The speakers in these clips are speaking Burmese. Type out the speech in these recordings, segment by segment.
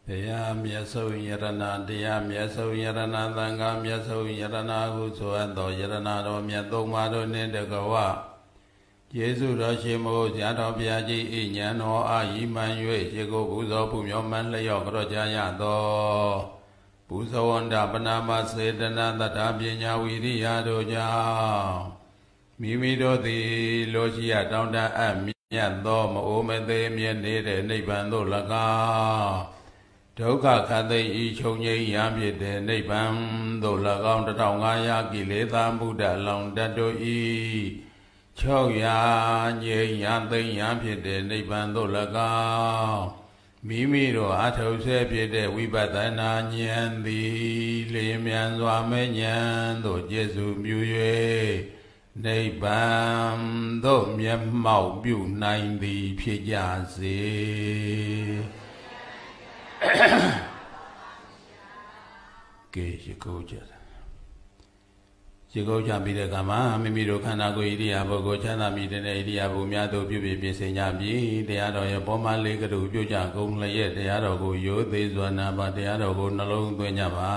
တရားမြတ်စွာယရဏတရားမြတ်စွာယရဏသံဃာမြတ်စွာယရဏဟုဆိုအပ်သောယရဏတော်မြတ်သုံးပါးတို့နှင့်တကဝယေရှုတော်ရှင်မို့ဇာတော်ဘုရားကြီးဤဉာဏ်တော်အာယိမှန်၍ရေကိုပူဇော်ပူမျောမှန်လျော့ကြောကြရသောပူဇော်ဝန္ဒပနာမစေတနာတတ္တပညာဝိရိယတို့ကြောင့်မိမိတို့သည်လိုရှိရတောင်းတအပ်မြတ်သောမအိုမသေးမြဲနေတဲ့နိဗ္ဗာန်သို့၎င်းဒုက္ခခတ်သိမ်းဤချုပ်ငြိမ်းရဖြစ်တဲ့နိဗ္ဗာန်သို့၎င်း1500ကိလေသာမှုတလောင်တတ်တို့ဤ600ငြိမ်းရသိမ်းရဖြစ်တဲ့နိဗ္ဗာန်သို့၎င်းမိမိတို့အထုဆဲဖြစ်တဲ့ဝိပဿနာဉာဏ်သည်လျင်မြန်စွာမဲ့ဉာဏ်သို့ကျေစုပြု၍နိဗ္ဗာန်သို့မျက်မှောက်ပြုနိုင်သည်ဖြစ်ကြစေကဲရကိုကြရေကုန်ကြပြီးတဲ့အခါမှာမိမိတို့ခန္ဓာကိုယ်ဣရိယာပုဂ္ဂိုလ်ချမ်းသာမိတဲ့ဣရိယာပုများတို့ပြုပြီးပြင်ဆင်ကြပြီးတရားတော်ရဲ့ပေါ်မှာလေးကလေးပြုကြကုန်လျက်တရားတော်ကိုရိုသေစွာနာပါတရားတော်ကိုနှလုံးသွင်းကြပါ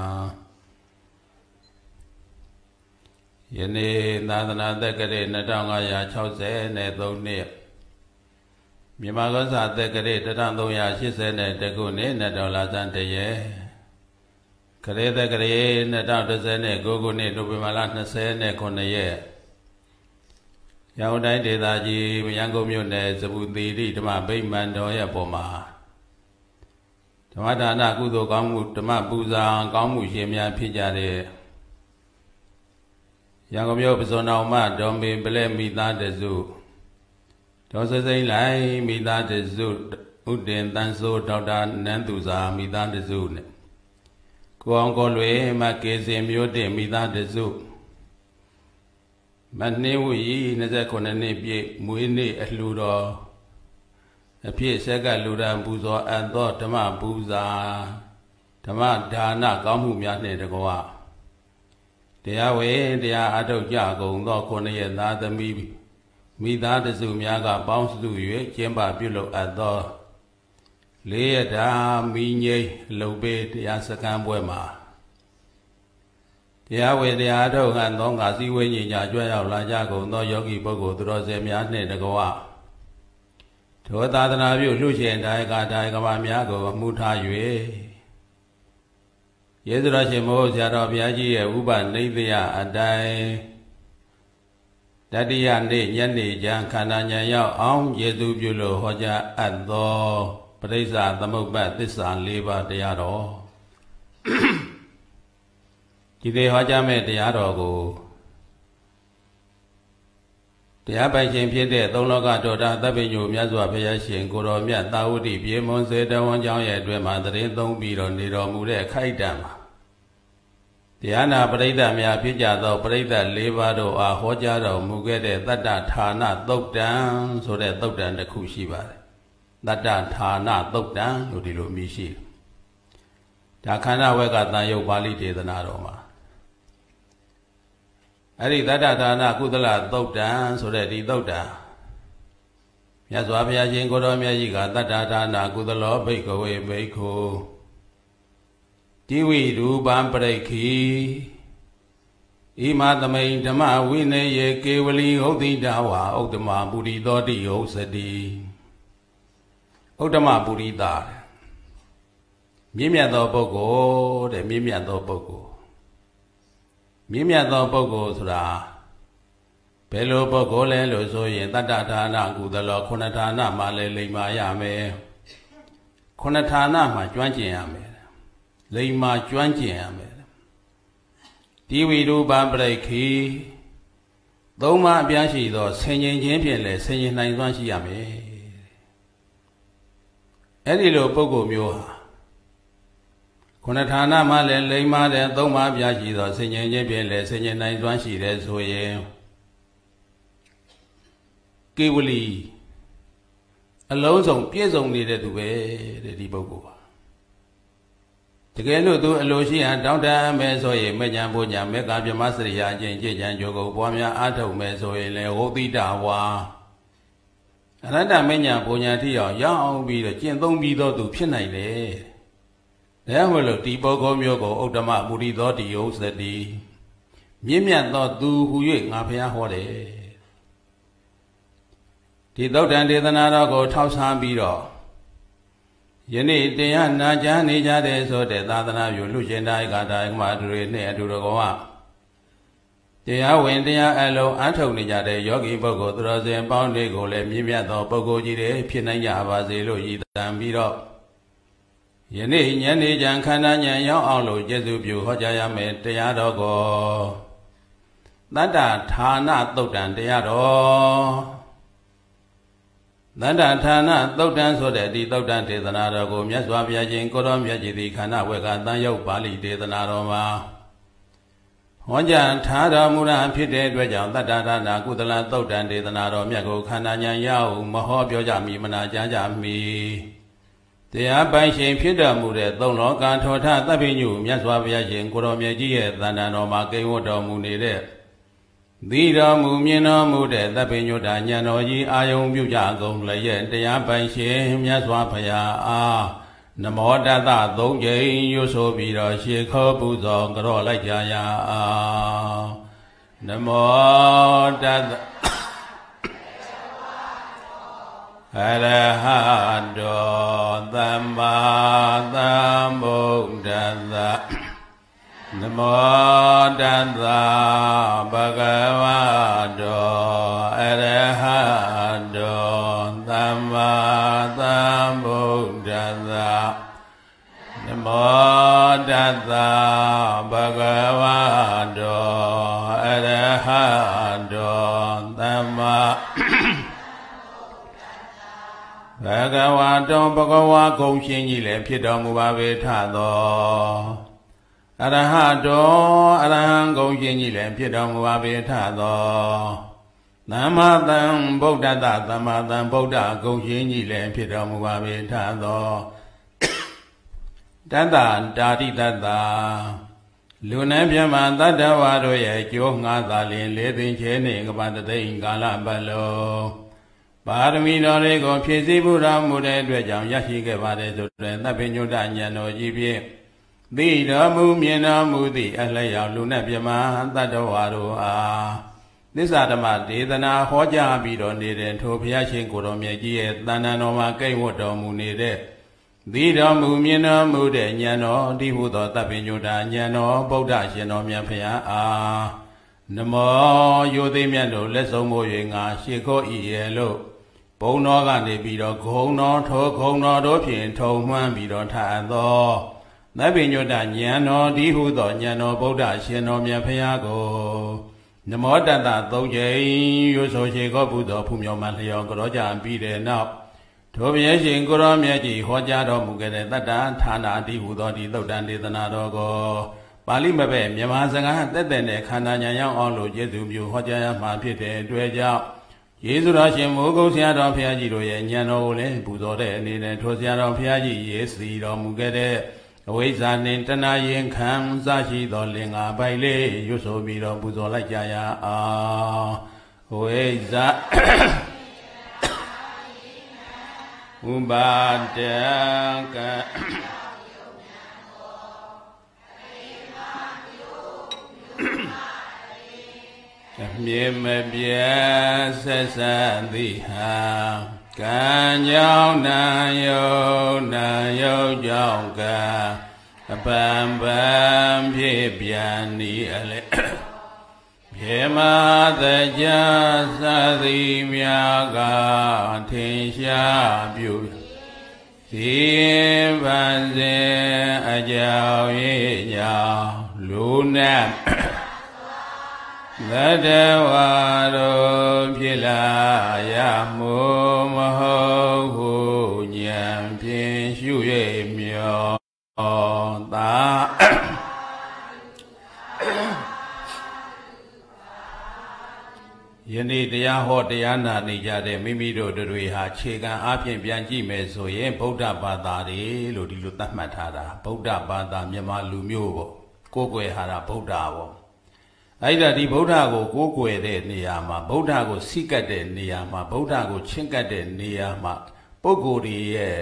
ယနေ့သာသနာတက္ကရာ2563နှစ်မြန်မာကောစာတက္ကရာ1380ခုနှစ်နတ်တော်လာဇန်တရေခရစ်တက္ကရာ2019ခုနှစ်နိုဝင်ဘာလ29ရက်ရန်ကုန်တိုင်းဒေသကြီးရန်ကုန်မြို့နယ်စပူသီရိဓမ္မဗိမာန်တော်ရဲ့ပေါ်မှာဓမ္မဒါနကုသိုလ်ကောင်းမှုဓမ္မပူဇာကောင်းမှုရှင်များဖြစ်ကြတဲ့ရန်ကုန်မြို့ပဇွန်တော်မဒေါ်မေပလဲမိသားတစုဒေါ်စစိမ့်လိုက်မိသားတစုဥတင်တန်းစိုးဒေါက်တာနန်းသူစာမိသားတစုနဲ့ကိုအောင်ကိုလွေမကေစင်မျိုးတင်မိသားတစုမနှင်းဝီ29နှစ်ပြည့်မွေးနေ့အလှူတော်အဖြစ်ဆက်ကလူရန်ပူဇော်အပ်သောဓမ္မပူဇာဓမ္မဒါနကောင်းမှုများနှင့်တကွာတရားဝေတရားအထုတ်ကြကုန်သော9ရက်သားသမီးမိသားတစုများကပေါင်းစု၍ကျင်းပပြုလုပ်အပ်သော4ရက်တာမိငိမ့်လုံပေးတရားစခန်းပွဲမှာတရားဝေတရားအထုတ်ဟန်သောငါစည်းဝေးညီညာကြွရောက်လာကြကုန်သောယောဂီပုဂ္ဂိုလ်သူတော်စင်များနှင့်တကွထိုသာသနာပြုလှူရှင်တိုင်းကတိုင်းကဘာများကိုအမှုထား၍ယေရှုတော်ရှင်မိုးဆရာတော်ဘုရားကြီးရဲ့ဥပနိဒေယအတိုင်းတတိယနေ့ညနေကျမ်းခန္ဓာဉာဏ်ရောက်အောင်ယေရှုပြုလို့ဟောကြားအပ်သောပရိစ္ဆာသမုပ္ပါသစ္စာ၄ပါးတရားတော်ဒီသေးဟောကြားမဲ့တရားတော်ကိုတရားပိုင်ရှင်ဖြစ်တဲ့သုံးလောကတော်တာသဗ္ဗညုမြတ်စွာဘုရားရှင်ကိုတော်မြတ်သာဝတိပြေမွန်စေတဝန်ကျောင်းရဲ့အတွင်းမှာတရင်သုံးပြီးတော့နေတော်မူတဲ့ခိုက်တံမှာတရားနာပရိသတ်များဖြစ်ကြသောပရိသတ်၄ပါးတို့အားဟောကြားတော်မူခဲ့တဲ့တတ္တဌာနသုတ်တံဆိုတဲ့သုတ်တံတစ်ခုရှိပါတယ်တတ္တဌာနသုတ်တံလို့ဒီလိုအမည်ရှိတယ်ဒါခန္ဓာဝက်ကတန်ရုပ်ပါဠိဒေသနာတော်မှာအဲ့ဒီတတ္တဌာနကုသလသုတ်တံဆိုတဲ့ဒီသုတ်တံမြတ်စွာဘုရားရှင်ကိုတော်မြတ်ကြီးကတတ္တဌာနကုသလောဘိက္ခဝေဘိက္ခုတိဝိရူပံပရိက္ခိဣမသမိန်ဓမ္မဝိနယေကေဝလီဟုတ်တိတဝါဥဒ္ဓမပုရိသောတိဟုတ်စတိဥဒ္ဓမပုရိသမြင့်မြတ်သောပုဂ္ဂိုလ်တဲ့မြင့်မြတ်သောပုဂ္ဂိုလ်မြင့်မြတ်သောပုဂ္ဂိုလ်ဆိုတာဘယ်လိုပုဂ္ဂိုလ်လဲလို့ဆိုရင်တတ္တဌာနကုသလောခုနှစ်ဌာနမှာလည်းလိမ္မာရမယ်ခုနှစ်ဌာနမှာကျွမ်းကျင်ရမယ်လိမ္မာကျွမ်းကျင်ရမယ်တိဝိရူပံပရိက္ခိသုံးပါးအပြားရှိသောဆင်ញင်ခြင်းဖြင့်လည်းဆင်ញင်နိုင်စွမ်းရှိရမယ်အဲ့ဒီလိုပုဂ္ဂိုလ်မျိုးဟာခုနှစ်ဌာနမှာလည်းလိမ္မာတဲ့သုံးပါးအပြားရှိသောဆင်ញင်ခြင်းဖြင့်လည်းဆင်ញင်နိုင်စွမ်းရှိတယ်ဆိုရင်ကေဝလီအလုံးစုံပြည့်စုံနေတဲ့သူပဲတဲ့ဒီပုဂ္ဂိုလ်တကယ်လို့သူအလိုရှိဟန်တောင်းတမယ်ဆိုရင်မဉ္ဇဉ်ပူညာမေကဗြဟ္မစရိယာအကျင့်ကြည်ကြံကြိုးကိုပွားများအားထုတ်မယ်ဆိုရင်လည်းဟောတိတဝါအရတ္တမဉ္ဇဉ်ပူညာတိအောင်ရောက်ပြီးတော့ကျင့်သုံးပြီးတော့သူဖြစ်နိုင်တယ်ဒါမှမဟုတ်ဒီပုဂ္ဂိုလ်မျိုးကိုဥဒ္ဓမမူရိသောတိဥစ္စတိမြင့်မြတ်သောသူဟူ၍ငါဘုရားဟောတယ်ဒီသုတ်တံဒေသနာတော်ကိုထောက်ဆန်းပြီးတော့ယနေ့တရားနာကြားနေကြတဲ့ဆိုတဲ့သာသနာ့ပြုလူရှင်တိုင်းကတိုင်းမှာတွေနဲ့အတူတကောတရားဝင်တရားအလုံးအထုတ်နေကြတဲ့ယောဂီပုဂ္ဂိုလ်သူတော်စင်ပေါင်းတွေကိုလည်းမြင့်မြတ်သောပုဂ္ဂိုလ်ကြီးတွေဖြစ်နိုင်ကြပါစေလို့ရည်တမ်းပြီးတော့ယနေ့ညနေကျန်ခန္ဓာဉာဏ်ရောက်အောင်လို့ကျေးဇူးပြုဟောကြားရမယ်တရားတော်ကိုတတ္တဌာနသုတ်တံတရားတော်တတ္တဌာနသုတ်တံဆိုတဲ့ဒီသုတ်တံဒေသနာတော်ကိုမြတ်စွာဘုရားရှင်ကိုရောမြတ်ကြီးသည်ခန္ဓာဝေကတန်ရုပ်ပါဠိဒေသနာတော်မှာဟောကြားထားတော်မူတာဖြစ်တဲ့အတွက်ကြောင့်တတ္တဌာနကုသလသုတ်တံဒေသနာတော်မြတ်ကိုခန္ဓာဉာဏ်ရောက်မဟောပြောကြမီမနာကြားကြမီတရားပိုင်ရှင်ဖြစ်တော်မူတဲ့သုံးလောကထောထသဗ္ဗညုမြတ်စွာဘုရားရှင်ကိုရောမြတ်ကြီးရဲ့သဏ္ဍာန်တော်မှာကိဝတ်တော်မူနေတဲ့သီတော်မူမြင်တော်မူတဲ့သဗ္ဗညုတဉာဏ်တော်ကြီးအာယုံပြုကြကုန်လျက်တရားပိုင်ရှင်မြတ်စွာဘုရားအားနမောတတသုံးကြိမ်ရွတ်ဆိုပြီးတော့ရှေခောပူဇော်ကြော့လိုက်ကြရအောင်နမောတတအရဟတောသမ္မာသမ္ဗုဒ္ဓัสสะနမောတတဘဂဝတောအရဟတောသမ္မာသမ္ဗုဒ္ဓัสสะနမောတတဘဂဝတောအရဟတောသမ္မာဘဂဝါတောဘဂဝါဂုံရှင်ကြီးလည်းဖြစ်တော်မူပါပေထသောအရဟတောအရဟံဂုံရှင်ကြီးလည်းဖြစ်တော်မူပါပေထသောသမ္မာသမ္ဗုဒ္ဓတသမ္မာသမ္ဗုဒ္ဓဂုံရှင်ကြီးလည်းဖြစ်တော်မူပါပေထသောတတ္တတာတိတတ္တလူနဲ့မြမတတ္တဝါတို့ရဲ့ကျိုးငါးသာလျင်လေးသိင်ချဲနှင့်ကပ္ပတသိင်ကာလပတ်လုံးပါရမီတော်တွေကိုဖြည့်ဆည်းမှုတော်မူတဲ့အတွက်ကြောင့်ရရှိခဲ့ပါတယ်ဆိုတဲ့သဗ္ဗညုတဉာဏ်တော်ကြီးဖြင့်သိတော်မူမြင်တော်မူသည့်အလျောက်လူနဲ့မြမတတ္တဝါတို့အားသစ္စာဓမ္မဒေသနာဟောကြားပြီးတော်နေတဲ့ထိုဘုရားရှင်ကိုယ်တော်မြတ်ကြီးရဲ့တဏ္ဍာတော်မှာကိတ်ဝတ်တော်မူနေတဲ့သိတော်မူမြင်တော်မူတဲ့ဉာဏ်တော်ဒီဟုသောသဗ္ဗညုတဉာဏ်တော်ဗုဒ္ဓရှင်တော်မြတ်ဖရာအားနမောယိုသိမြတ်တို့လက်ဆုံးမို့၍ငါရှေခောဤရဲ့လို့ဘုံတော်ကနေပြီးတော့ဂုံတော်ထိုဂုံတော်တို့ဖြင့်ထုံမှန်းပြီးတော့ထသောသဗ္ဗညုတဉာဏ်တော်ဒီဟုသောဉာဏ်တော်ဗုဒ္ဓရှင်တော်မြတ်ဖရာကိုနမောတတသုံးကြိမ်ရွတ်ဆိုရှေခောပူဇော်ဖူးမြော်မှလျော်ကြောကြပြီးတဲ့နောက်ထိုဘုရားရှင်ကိုရောမြတ်ကြီးဟောကြားတော်မူခဲ့တဲ့တတ္တဌာနာဒီဟုသောဒီသုတ်တံဒေသနာတော်ကိုပါဠိမပဲမြန်မာစကားတက်တဲ့နဲ့ခန္ဓာဉာဏ်ရောက်အောင်လို့ကျေးဇူးပြုဟောကြားရမှာဖြစ်တဲ့အတွက်ကြောင့်ယေရှုတော်ရှင်မိုးကုတ်ဆရာတော်ဘုရားကြီးတို့ရဲ့ဉာဏ်တော်ကိုလည်းပူဇော်တဲ့အနေနဲ့ထိုဆရာတော်ဘုရားကြီးရေးစီတော်မူခဲ့တဲ့အဝိဇ္ဇာနှင့်တဏှာရင်ခံစရှိသောလင်္ကာပိုက်လေးရွတ်ဆိုပြီးတော့ပူဇော်လိုက်ကြရအောင်ဝိဇ္ဇာဥပါဒကမြေမပြတ်ဆက်ဆံသည်ဟာကံကြောင့်နာယုတ်ကြောင့်ကအပံပံဖြစ်ပြန်ဤအလေပြေမသကြသသည်များကထင်ရှားပြုစီပန်စဉ်အကြောင်း၏ကြောင့်လူနဲ့သတ္တဝါတို့ဖြစ်လာရမှုမဟုတ်ဟုဉာဏ်ဖြင့်ရှု၍မြောသာယနေ့တရားဟောတရားနာနေကြတဲ့မိမိတို့တွေဟာခြေခံအားဖြင့်ပြန်ကြည့်မယ်ဆိုရင်ဗုဒ္ဓဘာသာတွေလို့ဒီလိုသတ်မှတ်ထားတာဗုဒ္ဓဘာသာမြန်မာလူမျိုးပေါ့ကိုယ်ွယ်ဟာတာဗုဒ္ဓပေါ့အဲ့ဒါဒီဗုဒ္ဓကိုကိုးကွယ်တဲ့နေရာမှာဗုဒ္ဓကိုစိကတ်တဲ့နေရာမှာဗုဒ္ဓကိုချင့်ကပ်တဲ့နေရာမှာပုဂ္ဂိုလ်တွေရဲ့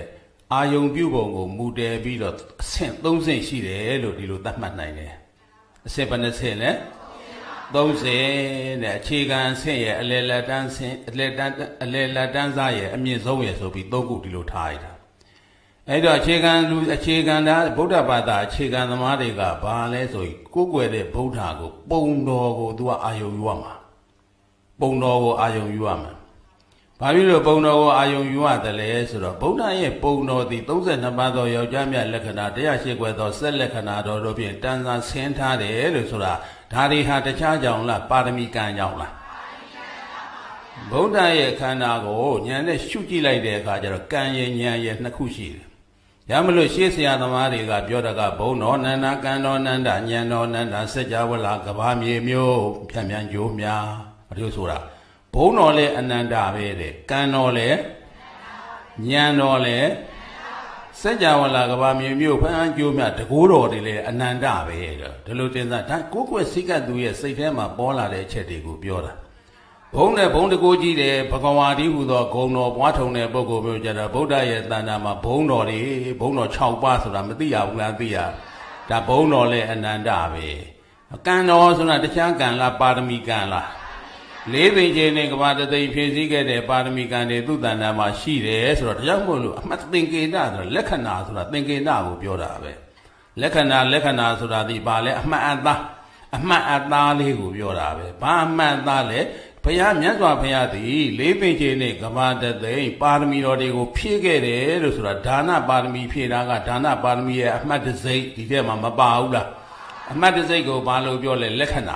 အာယုံပြုပုံကိုမူတည်ပြီးတော့အဆင့်3ဆင့်ရှိတယ်လို့ဒီလိုသတ်မှတ်နိုင်တယ်အဆင့်ဘယ်နှဆင့်လဲ30နဲ့အခြေခံဆင့်ရဲ့အလယ်လက်တန်းဆင့်အလယ်လက်တန်းစားရဲ့အမြင့်ဆုံးရဲ့ဆိုပြီး3ခုဒီလိုထားရတာအဲ့တော့အခြေခံသားဗုဒ္ဓဘာသာအခြေခံသမားတွေကဘာလဲဆိုရင်ကိုယ်ွယ်တဲ့ဗုဒ္ဓကိုပုံတော်ကိုသူကအာယုံယူရမှာပုံတော်ကိုအာယုံယူရမှာဘာဖြစ်လို့ပုံတော်ကိုအာယုံယူရတယ်လဲဆိုတော့ဗုဒ္ဓရဲ့ပုံတော်သည်32ပါးသောယောက်ျားမြတ်လက္ခဏာ108ခွဲသောဆက်လက္ခဏာတော်တို့ဖြင့်တန်ဆာဆင်းထားတယ်လို့ဆိုတာဒါတွေဟာတခြားကြောင့်လားပါရမီကံကြောင့်လားဗုဒ္ဓရဲ့ခန္ဓာကိုဉာဏ်နဲ့ရှုကြည့်လိုက်တဲ့အခါကျတော့ကံရဲ့ဉာဏ်ရဲ့နှစ်ခုရှိတယ်ရမလို့ရှေးဆရာသမားတွေကပြောတာကဘုံတော်နန္ဒကံတော်နန္ဒဉာဏ်တော်နန္ဒစัจ java လာကဘာမြေမျိုးဖြန့်ပြန်ကြိုးများဘာလို့ဆိုတာဘုံတော်လည်းအနန္တပဲတဲ့ကံတော်လည်းဉာဏ်တော်လည်းစัจ java လာကဘာမြေမျိုးဖန်ကြိုးများတကိုးတော်တွေလည်းအနန္တပဲတဲ့ဒီလိုတင်စားဒါကိုယ်ကွယ်စိတ်ကသူရဲ့စိတ်ထဲမှာပေါ်လာတဲ့အချက်တွေကိုပြောတာဘုံနဲ့ဘုံတကိုးကြီးတယ်ဘဂဝါဒီဟူသောဂုံတော်ပွားထုံတဲ့ပုဂ္ဂိုလ်မျိုးကြတော့ဗုဒ္ဓရဲ့တဏ္ဍာမှာဘုံတော်တွေဘုံတော်6ပါးဆိုတာမသိရဘူးလားသိရဒါဘုံတော်လည်းအနန္တပဲကံတော်ဆိုတာတခြားကံလားပါရမီကံလားလေးသိချင်းနဲ့ကဘာတသိဖြည့်စည်းခဲ့တဲ့ပါရမီကံတွေသူ့တဏ္ဍာမှာရှိတယ်ဆိုတော့ဒါကြောင့်မို့လို့အမှတ်သင်္ကေတဆိုတာလက္ခဏာဆိုတာသင်္ကေတကိုပြောတာပဲလက္ခဏာဆိုတာဒီပါလဲအမှတ်အသားလေးကိုပြောတာပဲဘာအမှတ်အသားလဲဘုရားမြတ်စွာဘုရားသည်လေးပင်ခြေနဲ့ကဘာတသိပါရမီတော်တွေကိုဖြည့်ခဲ့တယ်လို့ဆိုတာဒါနပါရမီဖြည့်တာကဒါနပါရမီရဲ့အမှတ်တစိတ်ဒီထဲမှာမပါဘူးလားအမှတ်တစိတ်ကိုဘာလို့ပြောလဲလက္ခဏာ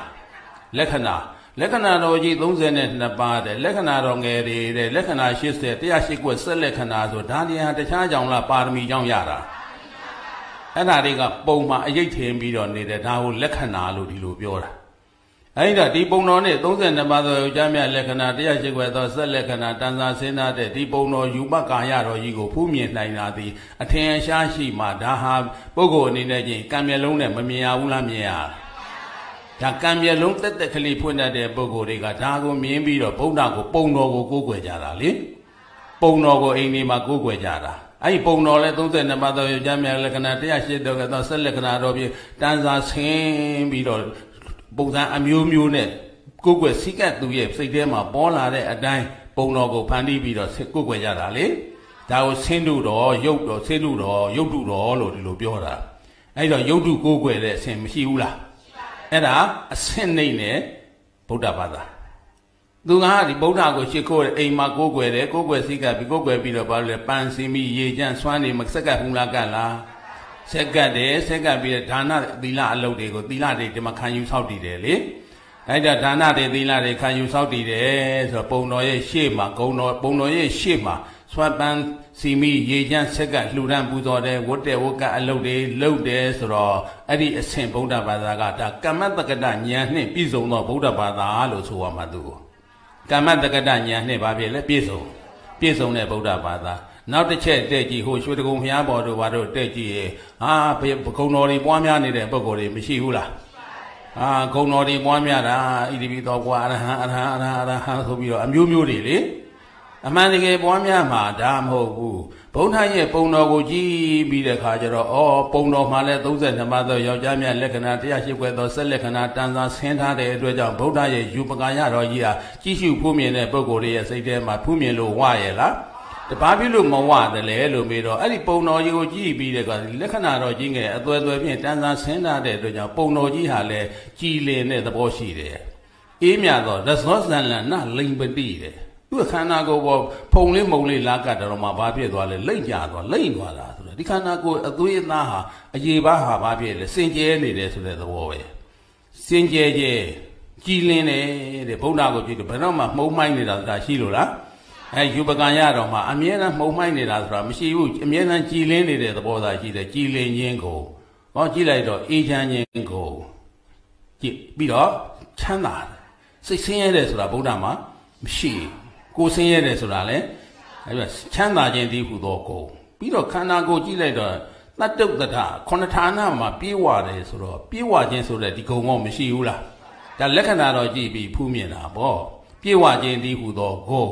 တော်ကြီး32ပါးတဲ့လက္ခဏာတော်ငယ်တွေတဲ့လက္ခဏာ80 108ကွက်ဆက်လက္ခဏာဆိုဒါတွေဟာတခြားကြောင့်လားပါရမီကြောင့်ရတာအဲ့ဒါတွေကပုံမှန်အရေးထင်ပြီးတော့နေတယ်ဒါကိုလက္ခဏာလို့ဒီလိုပြောတာအဲ့ဒါဒီပုံတော်နဲ့32ပါးသောယောက်ျားမြတ်လက္ခဏာ108ခွဲသောဆက်လက္ခဏာတန်ဆာဆင်းသားတဲ့ဒီပုံတော်ယူပကာယတော်ကြီးကိုဖူးမြင်နိုင်တာသည်အထင်ရှားရှိမှဒါဟာပုဂ္ဂိုလ်အနေနဲ့ချင်းကံမျက်လုံးနဲ့မမြင်ရဘူးလားမြင်ရဒါကံမျက်လုံးတက်ကလေးဖွင့်တတ်တဲ့ပုဂ္ဂိုလ်တွေကဒါကိုမြင်ပြီးတော့ဗုဒ္ဓကိုပုံတော်ကိုကိုးကွယ်ကြတာလေပုံတော်ကိုအိမ်လေးမှာကိုးကွယ်ကြတာအဲ့ဒီပုံတော်လဲ32ပါးသောယောက်ျားမြတ်လက္ခဏာ108သောဆက်လက္ခဏာတော်ဖြင့်တန်ဆာဆင်းပြီးတော့ပုံစံအမျိုးမျိုးနဲ့ကိုယ်ွယ်စိတ်ကသူရဲ့စိတ်ထဲမှာပေါ်လာတဲ့အတိုင်းပုံတော်ကိုဖန်တီးပြီးတော့ကိုယ်ွယ်ကြတာလေဒါကိုဆင်းတုတော်ရုပ်တော်ဆင်းတုတော်ရုပ်တုတော်လို့ဒီလိုပြောတာအဲ့တော့ရုပ်တုကိုယ်ွယ်တဲ့အဆင့်မရှိဘူးလားအဲ့ဒါအဆင့်နှိမ့်နဲ့ဗုဒ္ဓဘာသာသူကဒီဗုဒ္ဓကိုရှ िख ိုးတဲ့အိမ်မှာကိုယ်ွယ်တယ်ကိုယ်ွယ်စိတ်ကပြီးကိုယ်ွယ်ပြီးတော့ဘာလို့လဲပန်းစင်ပြီးရေချမ်းဆွမ်းနေမစက်ကပ်ဘူးလားကလားဆက်ကပ်တယ်ဆက်ကပ်ပြီးဒါနသီလအလုပ်တွေကိုသီလတွေဒီမှာခံယူဆောက်တည်တယ်လေအဲ့ဒါဒါနတွေသီလတွေခံယူဆောက်တည်တယ်ဆိုတော့ပုံတော်ရဲ့ရှေ့မှာပုံတော်ရဲ့ရှေ့မှာဆွမ်းပန်းစီမီရေချမ်းဆက်ကပ်လှူဒန်းပူဇော်တယ်ဝတ်တဲ့ဝတ်ကအလုပ်တွေလုပ်တယ်ဆိုတော့အဲ့ဒီအဆင့်ဗုဒ္ဓဘာသာကဒါကမ္မတက္ကတဉာဏ်နှင့်ပြည့်စုံသောဗုဒ္ဓဘာသာလို့ဆိုရမှာသူကမ္မတက္ကတဉာဏ်နဲ့ဘာဖြစ်လဲပြည့်စုံတဲ့ဗုဒ္ဓဘာသာနောက်တစ်ချက်တဲ့ကြည့်ဟိုရွှေတကုံဘုရားပေါ်တို့ဘာတို့တဲ့ကြည့်ရေဟာဘုံတော်တွေပွားများနေတဲ့ပုဂ္ဂိုလ်တွေမရှိဘူးလားဂုံတော်တွေပွားများတာဣတိပိသောကွာအရဟံဆိုပြီးတော့အမျိုးမျိုးတွေလေအမှန်တကယ်ပွားများမှာဒါမဟုတ်ဘူးဘုန်းထားရဲ့ပုံတော်ကိုကြည့်ပြီးတဲ့ခါကျတော့ပုံတော်မှာလဲ32ပါးသောယောက်ျားမြတ်လက္ခဏာ108ခွဲသောဆက်လက္ခဏာတန်ဆာဆင်းထားတဲ့အတွက်ကြောင့်ဗုဒ္ဓရဲ့ယူပကာယတော်ကြီးဟာကြည့်ရှုဖူးမြင်တဲ့ပုဂ္ဂိုလ်တွေရဲ့စိတ်ထဲမှာဖူးမြင်လို့ဝရဲ့လားတဘာဖြစ်လို့မဝတယ်လဲလို့ပြီးတော့အဲ့ဒီပုံတော်ကြီးကိုကြည့်ပြီးတဲ့ကလက္ခဏာတော်ကြီးငယ်အသွယ်ဖြင့်တန်ဆာဆင်းထားတဲ့အတွက်ကြောင့်ပုံတော်ကြီးဟာလည်းကြည်လင်တဲ့သဘောရှိတယ်အေးမြတော့ရသောဇန်လနလိမ်ပတိတဲ့သူ့ခန္ဓာကိုယ်ပေါ်ဖုံလေးမုံလေးလာကတ်တော်မှာဘာဖြစ်သွားလဲလိမ့်ကြသွားလိမ့်သွားတာဆိုတော့ဒီခန္ဓာကိုယ်အသွေးအသားဟာအရေပါးဟာဘာဖြစ်လဲစင်ကြဲနေတယ်ဆိုတဲ့သဘောပဲစင်ကြဲကြည်လင်တယ်တဲ့ဗုဒ္ဓကိုကြည့်တယ်ဘယ်တော့မှမှုံးမိုင်းနေတာဆိုတာရှိလို့လားယူပကံရတော်မှာအမြဲတမ်းမှုံမိုက်နေတာဆိုတာမရှိဘူးအမြဲတမ်းကြည်လင်းနေတဲ့သဘောသာရှိတယ်ကြည်လင်ခြင်းကိုကြည့်လိုက်တော့အေးချမ်းခြင်းကိုကြည့်ပြီးတော့ချမ်းသာစိတ်ဆင်းရဲတယ်ဆိုတာဗုဒ္ဓမှာမရှိကိုယ်ဆင်းရဲတယ်ဆိုတာလည်းအဲ့ဒါချမ်းသာခြင်းတည်းဟူသောကိုပြီးတော့ခန္ဓာကိုယ်ကြည့်လိုက်တော့တတ္တုတ္ထခုနှစ်ဌာနမှာပြေးဝတယ်ဆိုတော့ပြေးဝခြင်းဆိုတဲ့ဒီကုံကောမရှိဘူးလားဒါလက္ခဏာတော့ကြည့်ပြီးဖူးမြင်တာပေါ့ပြေးဝခြင်းတည်းဟူသောကို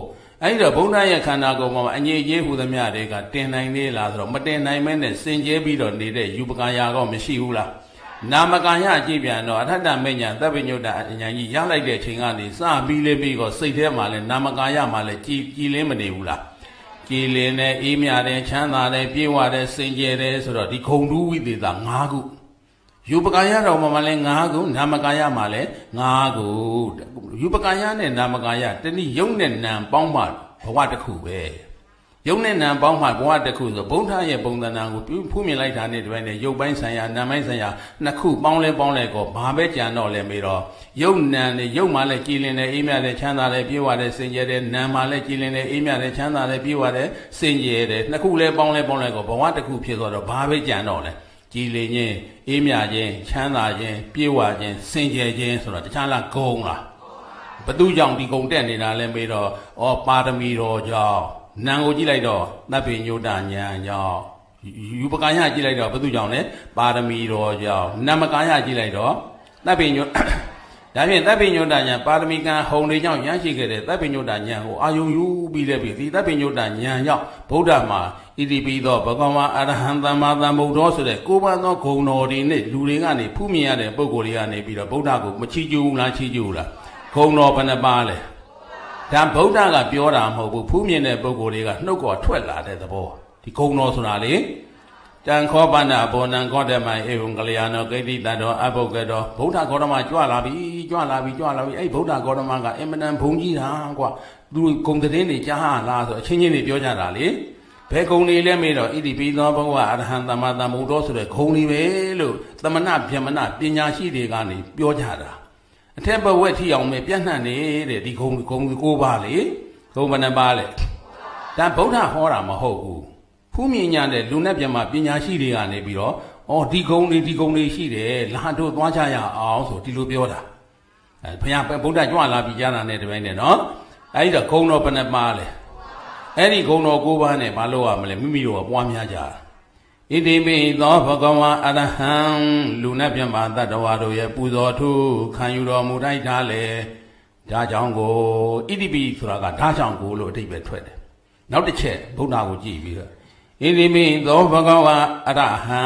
အဲ့တော့ဗုဒ္ဓရဲ့ခန္ဓာကိုယ်မှာအငြိအကျေးဟူသမျှတွေကတင်နိုင်သေးလားဆိုတော့မတင်နိုင်မဲနဲ့စင်ကြဲပြီးတော့နေတဲ့ယူပကာယကောမရှိဘူးလားနာမကာယအကြည့်ပြန်တော့အထတ္တမေညာသဗ္ဗညုတ္တအညာကြီးရလိုက်တဲ့ချိန်ကနေစပြီးလေးပြီးတော့စိတ်ထဲမှာလဲနာမကာယမှာလဲကြည်လင်းမနေဘူးလားကြည်လင်းတဲ့အေးမြတဲ့ချမ်းသာတဲ့ပြေဝတဲ့စင်ကြယ်တဲ့ဆိုတော့ဒီခုံတူးဝိသေသ၅ခုယူပကာယတော်မှာလဲ၅ခုနာမကာယမှာလဲ၅ခုယူပကာယနဲ့နာမကာယတနည်းယုံနဲ့နံပေါင်းမှဘဝတစ်ခုပဲယုံနဲ့နံပေါင်းမှဘဝတစ်ခုဆိုဗုဒ္ဓရဲ့ပုံသဏ္ဍာန်ကိုဖူးမြင်လိုက်တာနဲ့တပိုင်းနဲ့ယုတ်ပိုင်းဆိုင်ရာနာမ်ပိုင်းဆိုင်ရာနှစ်ခုပေါင်းလဲကောဘာပဲကြံတော့လဲမေးတော့ယုတ်နံနဲ့ယုတ်မှလည်းကြည်လင်တဲ့အေးမြတဲ့ချမ်းသာတဲ့ပြေဝတဲ့စင်ကြယ်တဲ့နံမှလည်းကြည်လင်တဲ့အေးမြတဲ့ချမ်းသာတဲ့ပြေဝတဲ့စင်ကြယ်တဲ့နှစ်ခုလဲပေါင်းလဲကောဘဝတစ်ခုဖြစ်သွားတော့ဘာပဲကြံတော့လဲကြည်လင်ခြင်းအေးမြခြင်းချမ်းသာခြင်းပြေဝခြင်းစင်ကြယ်ခြင်းဆိုတော့တခြားလားဂုံလားဘသူကြောင့်ဒီဂုံတက်နေတာလဲမေးတော့ဩပါရမီတော်ကြောင့်နံကိုကြည့်လိုက်တော့သဗ္ဗညုတ္တဉာဏ်ကြောင့်ယူပကာယကြည့်လိုက်တော့ဘသူကြောင့်လဲပါရမီတော်ကြောင့်နမကာယကြည့်လိုက်တော့သဗ္ဗညုဒါဖြင့်သဗ္ဗညုတ္တဉာဏ်ပါရမီကံဟုံတွေကြောင့်ရရှိခဲ့တဲ့သဗ္ဗညုတ္တဉာဏ်ကိုအာယုံယူပြီးလည်းပြီဒီသဗ္ဗညုတ္တဉာဏ်ကြောင့်ဗုဒ္ဓမှာဣတိပိသောဘဂဝါအရဟံသမ္မာသမ္ဗုဒ္ဓောဆိုတဲ့ကိုးပါးသောဂုဏ်တော်တွေနဲ့လူတွေကနေဖူးမြင်ရတဲ့ပုဂ္ဂိုလ်တွေကနေပြီးတော့ဗုဒ္ဓကိုမချီးကျူးဘူးလားချီးကျူးဘူးလားဂုဏ်တော်ဘယ်နှပါးလဲဒါဗုဒ္ဓကပြောတာမဟုတ်ဘူးဖူးမြင်တဲ့ပုဂ္ဂိုလ်တွေကနှုတ်ကောထွက်လာတဲ့သဘောဒီဂုဏ်တော်ဆိုတာလေတန်ခောပန္နဘောနံခောတမံဧဝံကလျာဏောဂိတိတတောအဘုဂ္ဂတောဗုဒ္ဓဂေါတမကြွလာပြီအဲ့ဗုဒ္ဓဂေါတမကအင်မတန်ဘုံကြီးတာကွာသူဂုဏ်သတင်းတွေကြားလားဆိုအချင်းချင်းတွေပြောကြတာလေဘယ်ဂုဏ်တွေလဲမေးတော့ဣတိပိသောဘဂဝါအရဟံသမ္မာသမ္ဗုဒ္ဓောဆိုတဲ့ဂုဏ်တွေပဲလို့သမဏဗျမဏပညာရှိတွေကနေပြောကြတာအထက်ဘဝက်ထီအောင်ပဲပြန့်နှံ့နေတဲ့ဒီဂုံကိုပါလေဂုံဘယ်နှပါလဲဒါဗုဒ္ဓဟောတာမဟုတ်ဘူးဖူးမြင်ညာတဲ့လူနဲ့ပြမပညာရှိတွေကနေပြီးတော့ဩဒီဂုံတွေရှိတယ်လာတို့သွားကြရအောင်ဆိုဒီလိုပြောတာဘုရားဗုဒ္ဓကြွလာပြီးကြားတာနဲ့တပိုင်းနဲ့နော်အဲဒီတော့ဂုံတော်ဘယ်နှပါလဲအဲ့ဒီဂုံတော်၉ပါးနဲ့မလုပ်ရမလဲမိမိတို့ကပွားများကြတာဣတိပိသောဘဂဝါအရဟံလူနဲ့ပြမတတ္တဝါတို့ရဲ့ပူဇော်ထုခံယူတော်မူတိုက်ထားလေဒါကြောင့်ကိုဣတိပိဆိုတာကဒါကြောင့်ကိုလို့အဓိပ္ပာယ်ထွက်တယ်နောက်တစ်ချက်ဗုဒ္ဓကိုကြည့်ပြီးတော့ဣတိပိသောဘဂဝါအရဟံ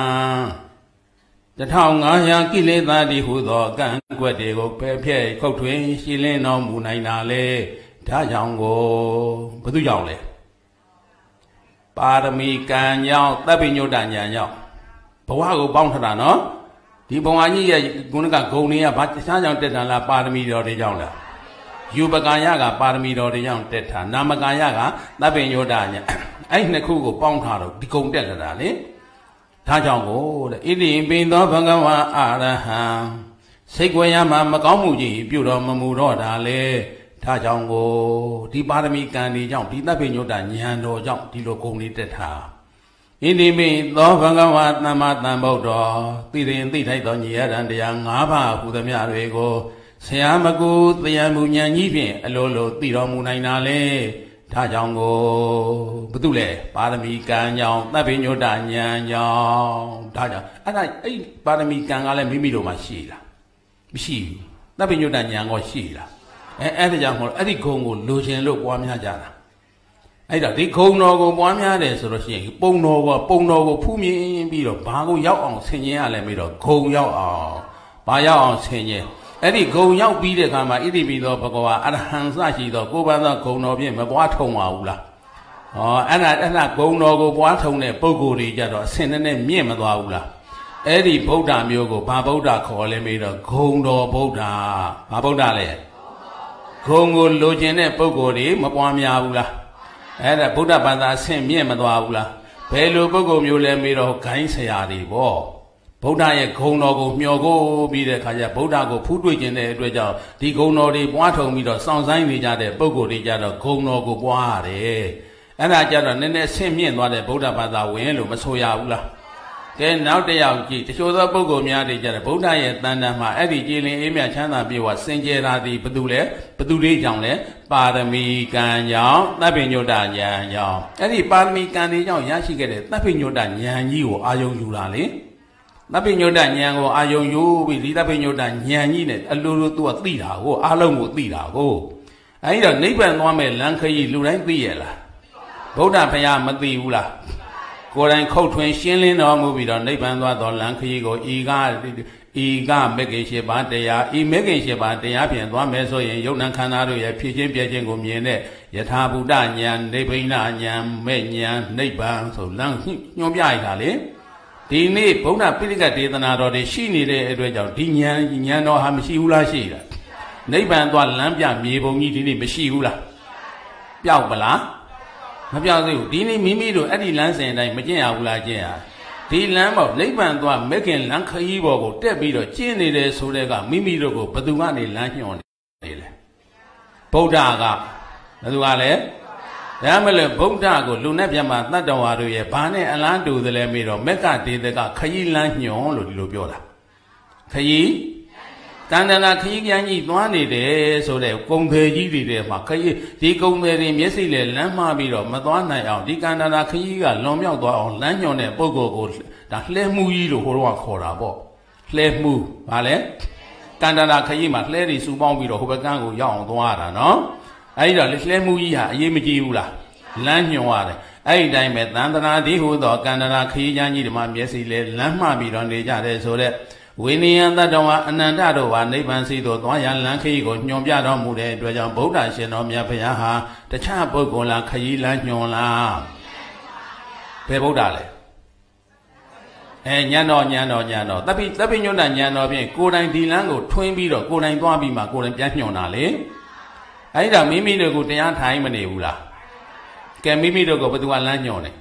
1500ကိလေသာတိဟုသောကံကွက်တွေကိုပယ်ဖျက်ခုတ်ထွင်းရှင်းလင်းတော်မူနိုင်တာလေဒါကြောင့်ကိုဘသူကြောင့်လဲပါရမီကံကြောင့်သဗ္ဗညုတ္တဉာဏ်ကြောင့်ဘဝကိုပေါင်းထတာနော်ဒီဘဝကြီးရဲ့ဂုဏကဂုံတွေကဘာတခြားကြောင့်တက်တာလားပါရမီတော်တွေကြောင့်လားယူပကာယကပါရမီတော်တွေကြောင့်တက်တာနာမကာယကသဗ္ဗညုတ္တဉာဏ်အဲ့နှစ်ခုကိုပေါင်းထားတော့ဒီဂုံတက်လာတာလေဒါကြောင့်ကိုတဲ့ဣတိပိသောဘဂဝါအရဟံစိတ်ွယ်ရမှာမကောင်းမှုကြီးပြုတော်မမူတော့တာလေဒါကြောင့်ကိုဒီပါရမီကံတွေကြောင့်ဒီသဗ္ဗညုတ္တဉာဏ်တော်ကြောင့်ဒီလိုဂုဏ်တွေတက်တာဣတိပိသောဘဂဝါသမ္မာသမ္ဗုဒ္ဓောသိရင်သိထိုက်သောညီရန်တရား၅ပါးဟူသမျှတွေကိုဆရာမကူတရားမူဉာဏ်ကြီးဖြင့်အလိုလိုသိတော်မူနိုင်တာလေဒါကြောင့်ကိုဘာတူလဲပါရမီကံကြောင့်သဗ္ဗညုတ္တဉာဏ်ကြောင့်ဒါကြောင့်အဲ့ပါရမီကံကလည်းမိမိတို့မှာရှိလားမရှိဘူးသဗ္ဗညုတ္တဉာဏ်ကိုရှိလားအဲ့ဒါကြောင့်မို့အဲ့ဒီဂုံကိုလိုချင်လို့ပွားများကြတာအဲ့တော့ဒီဂုံတော်ကိုပွားများတယ်ဆိုလို့ရှိရင်ပုံတော်ကိုဖူးမြင်ပြီးတော့ဘာကိုရောက်အောင်ဆင်ခြင်ရလဲပြီးတော့ဂုံရောက်အောင်ဘာရောက်အောင်ဆင်ခြင်အဲ့ဒီဂုံရောက်ပြီးတဲ့အခါမှာဣတိပိသောဘဂဝါအရဟံစရှိသောကိုးပါးသောဂုံတော်ဖြင့်မပွားထုံပါဘူးလားဟောအဲ့ဒါဂုံတော်ကိုပွားထုံတဲ့ပုဂ္ဂိုလ်တွေကြတော့အစင်နဲ့မြင့်မသွားဘူးလားအဲ့ဒီဗုဒ္ဓမျိုးကိုဘာဗုဒ္ဓခေါ်လဲပြီးတော့ဂုံတော်ဗုဒ္ဓဘာဗုဒ္ဓလဲဂုံကိုလိုချင်တဲ့ပုဂ္ဂိုလ်တွေမပွားများဘူးလားအဲ့ဒါဗုဒ္ဓဘာသာအဆင့်မြင့်မသွားဘူးလားဘယ်လိုပုဂ္ဂိုလ်မျိုးလဲပြီးတော့ဂိုင်းဆရာတွေပေါ့ဗုဒ္ဓရဲ့ဂုံတော်ကိုမျှော်ကိုပြီးတဲ့အခါကျဗုဒ္ဓကိုဖူးတွေ့ခြင်းတဲ့အတွက်ကြောင့်ဒီဂုံတော်တွေပွားထုံပြီးတော့စောင့်ဆိုင်နေကြတဲ့ပုဂ္ဂိုလ်တွေကြတော့ဂုံတော်ကိုပွားရတယ်အဲ့ဒါကြတော့နည်းနည်းဆင့်မြင့်သွားတဲ့ဗုဒ္ဓဘာသာဝင်လို့မဆိုရဘူးလားကဲနောက်တစ်ယောက်ကြည့်တချို့သောပုဂ္ဂိုလ်များတွေကြတယ်ဗုဒ္ဓရဲ့တန်တန်မှာအဲ့ဒီကြည်လင်အေးမြချမ်းသာပြေဝစင်ကြယ်တာဒီဘသူလဲဘသူလေးကြောင့်လဲပါရမီကံကြောင့်သဗ္ဗညုတ္တဉာဏ်ကြောင့်အဲ့ဒီပါရမီကံတွေကြောင့်ရရှိခဲ့တဲ့သဗ္ဗညုတ္တဉာဏ်ကြီးကိုအာယုံယူတာလေသဗ္ဗညုတ္တဉာဏ်ကိုအာယုံယူပြီးဒီသဗ္ဗညုတ္တဉာဏ်ကြီးနဲ့အလိုလိုသူကသိတာကိုအားလုံးကိုသိတာကို ấy đó nấy bạn nói mẹ lăng khơi lưu đánh tì là bố đã phải làm mất tì u là cô đang khâu thuần xuyên lên đó mua bị đó nấy bạn nói đó lăng khơi có ý ga mấy cái xe bán tây à ý mấy cái xe bán tây à phiền đó mẹ rồi yêu năng khăn nào rồi phía trên phía trên của miền này giờ tha bù đa nhàn nấy bên na nhàn mẹ nhàn nấy bạn rồi lăng nhom nhai cả đấy thì nấy bố đã biết cái gì đó rồi để xin đi để rồi cho đi nhàn nó ham xíu là xí là nấy bạn toàn làm giả mì bông như thế này mới xíu là béo bả lá nó béo rồi đi nấy mì rồi ăn đi làm gì này mới chơi ảo là chơi à thì làm bảo nấy bạn toàn mấy cái làm khơi bò của tép bị rồi chơi này để số này cả mì rồi của bắt đầu ăn này làm nhon này là bầu đà cả bắt đầu ăn đấy thế mà là bầu đà của lúc nãy giờ mà ta đâu vào rồi bán này ăn làm đủ rồi mì rồi mấy cái thì cái khơi làm nhon rồi béo là khơi Tàn đàn là khi cái gì toán đi để số để công thế gì đi để mà cái thì công thế thì mấy gì là làm mà bị rồi mà toán này à thì tàn đàn là khi cái làm nhau toán làm nhau này bao gồm đã lấy mui rồi họ khó là bao lấy mui phải đấy tàn đàn là khi mà lấy đi số bao bị rồi họ phải càng có giàu toán là nó ấy là lấy mui à gì mới chịu là làm nhau à đấy ấy đây mà tàn đàn là thì họ đó tàn đàn là khi cái gì mà mấy gì là làm mà bị rồi để ra để số đấy Vinianda doa ananda doa nipan si do toa ya lan khi ko nyom pya do mu de twa jaw Buddha shin do mya phaya ha tacha puggol la khayi lan nyon la be Buddha le nyan do tapi nyon da nyan do phien ko dai di lan ko twin pi do ko dai twa pi ma ko dai pyan nyon da le ai da mimi de ko taya thai ma ne bu la ke mimi de ko batu lan nyon ne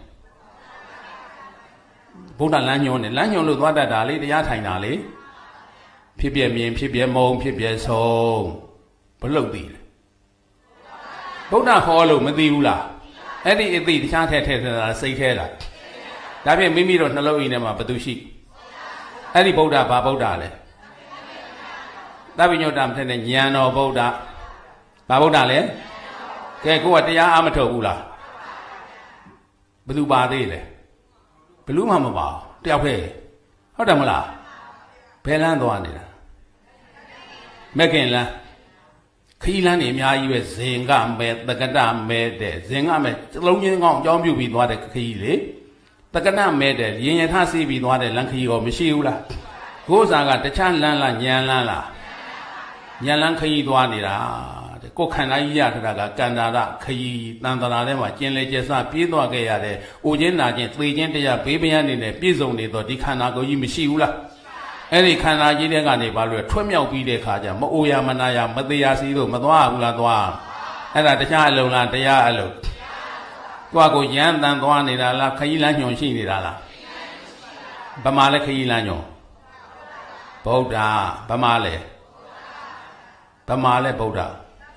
Buddha lan nhonလို့သွားတတ်တာလေတရားထိုင်တာလေဖြစ်ပြမြင်ဖြစ်ပြမုံဖြစ်ပြဆုံးဘလို့သိလဲဗုဒ္ဓဟောလို့မသိဘူးလားအဲ့ဒီအသိတခြားထက်တာစိတ်ထဲတာဒါဖြင့်မိမိတို့နှလုံးအိမ်ထဲမှာဘသူရှိအဲ့ဒီဗုဒ္ဓဘာဗုဒ္ဓလဲသဗ္ဗညုတ္တမထက်တဲ့ဉာဏ်တော်ဗုဒ္ဓဘာဗုဒ္ဓလဲကဲကိုကတရားအားမထုတ်ဘူးလားဘသူပါသေးလဲဘလူးမှမပါတယောက်ပဲဟုတ်တယ်မလားဘယ်လမ်းသွားနေတာမက်ကင်လမ်းခီးလမ်းနေအများကြီးပဲဇင်ကမဲတက္ကတမဲတဲ့ဇင်ကမဲလုံးချင်းကောင်းအကြောင်းပြုပြီးသွားတဲ့ခီးလေတက္ကတမဲတဲ့ရင်ရထစီးပြီးသွားတဲ့လမ်းခီးရောမရှိဘူးလားကိုးစားကတခြားလမ်းလားညံလမ်းလားညံလမ်းခီးသွားနေတာကိုယ်ခန္ဓာကြီးရထတာကကန္တာရခရီးတန်တရာထဲမှာကျင်လေကျဆပြေးသွားခဲ့ရတဲ့အိုချင်းနာချင်းသေချင်းတရားဘေးပန်းနေနဲ့ပြည့်စုံနေတော့ဒီခန္ဓာကိုယ်ကြီးမရှိဘူးလားအဲ့ဒီခန္ဓာကြီးတဲ့ကနေဘာလို့ထွတ်မြောက်ပြီးတဲ့ခါကျမအိုရမနာရမသေးရစီတို့မသွားဘူးလားသွားအဲ့ဒါတရားအလုံးလားတရားအလုံးကိုယ့်ကိုရမ်းတန်သွားနေတာလားခရီးလမ်းညွန်ရှိနေတာလားဗမာလည်းခရီးလမ်းညွန်ဗုဒ္ဓဗမာလည်းဗုဒ္ဓ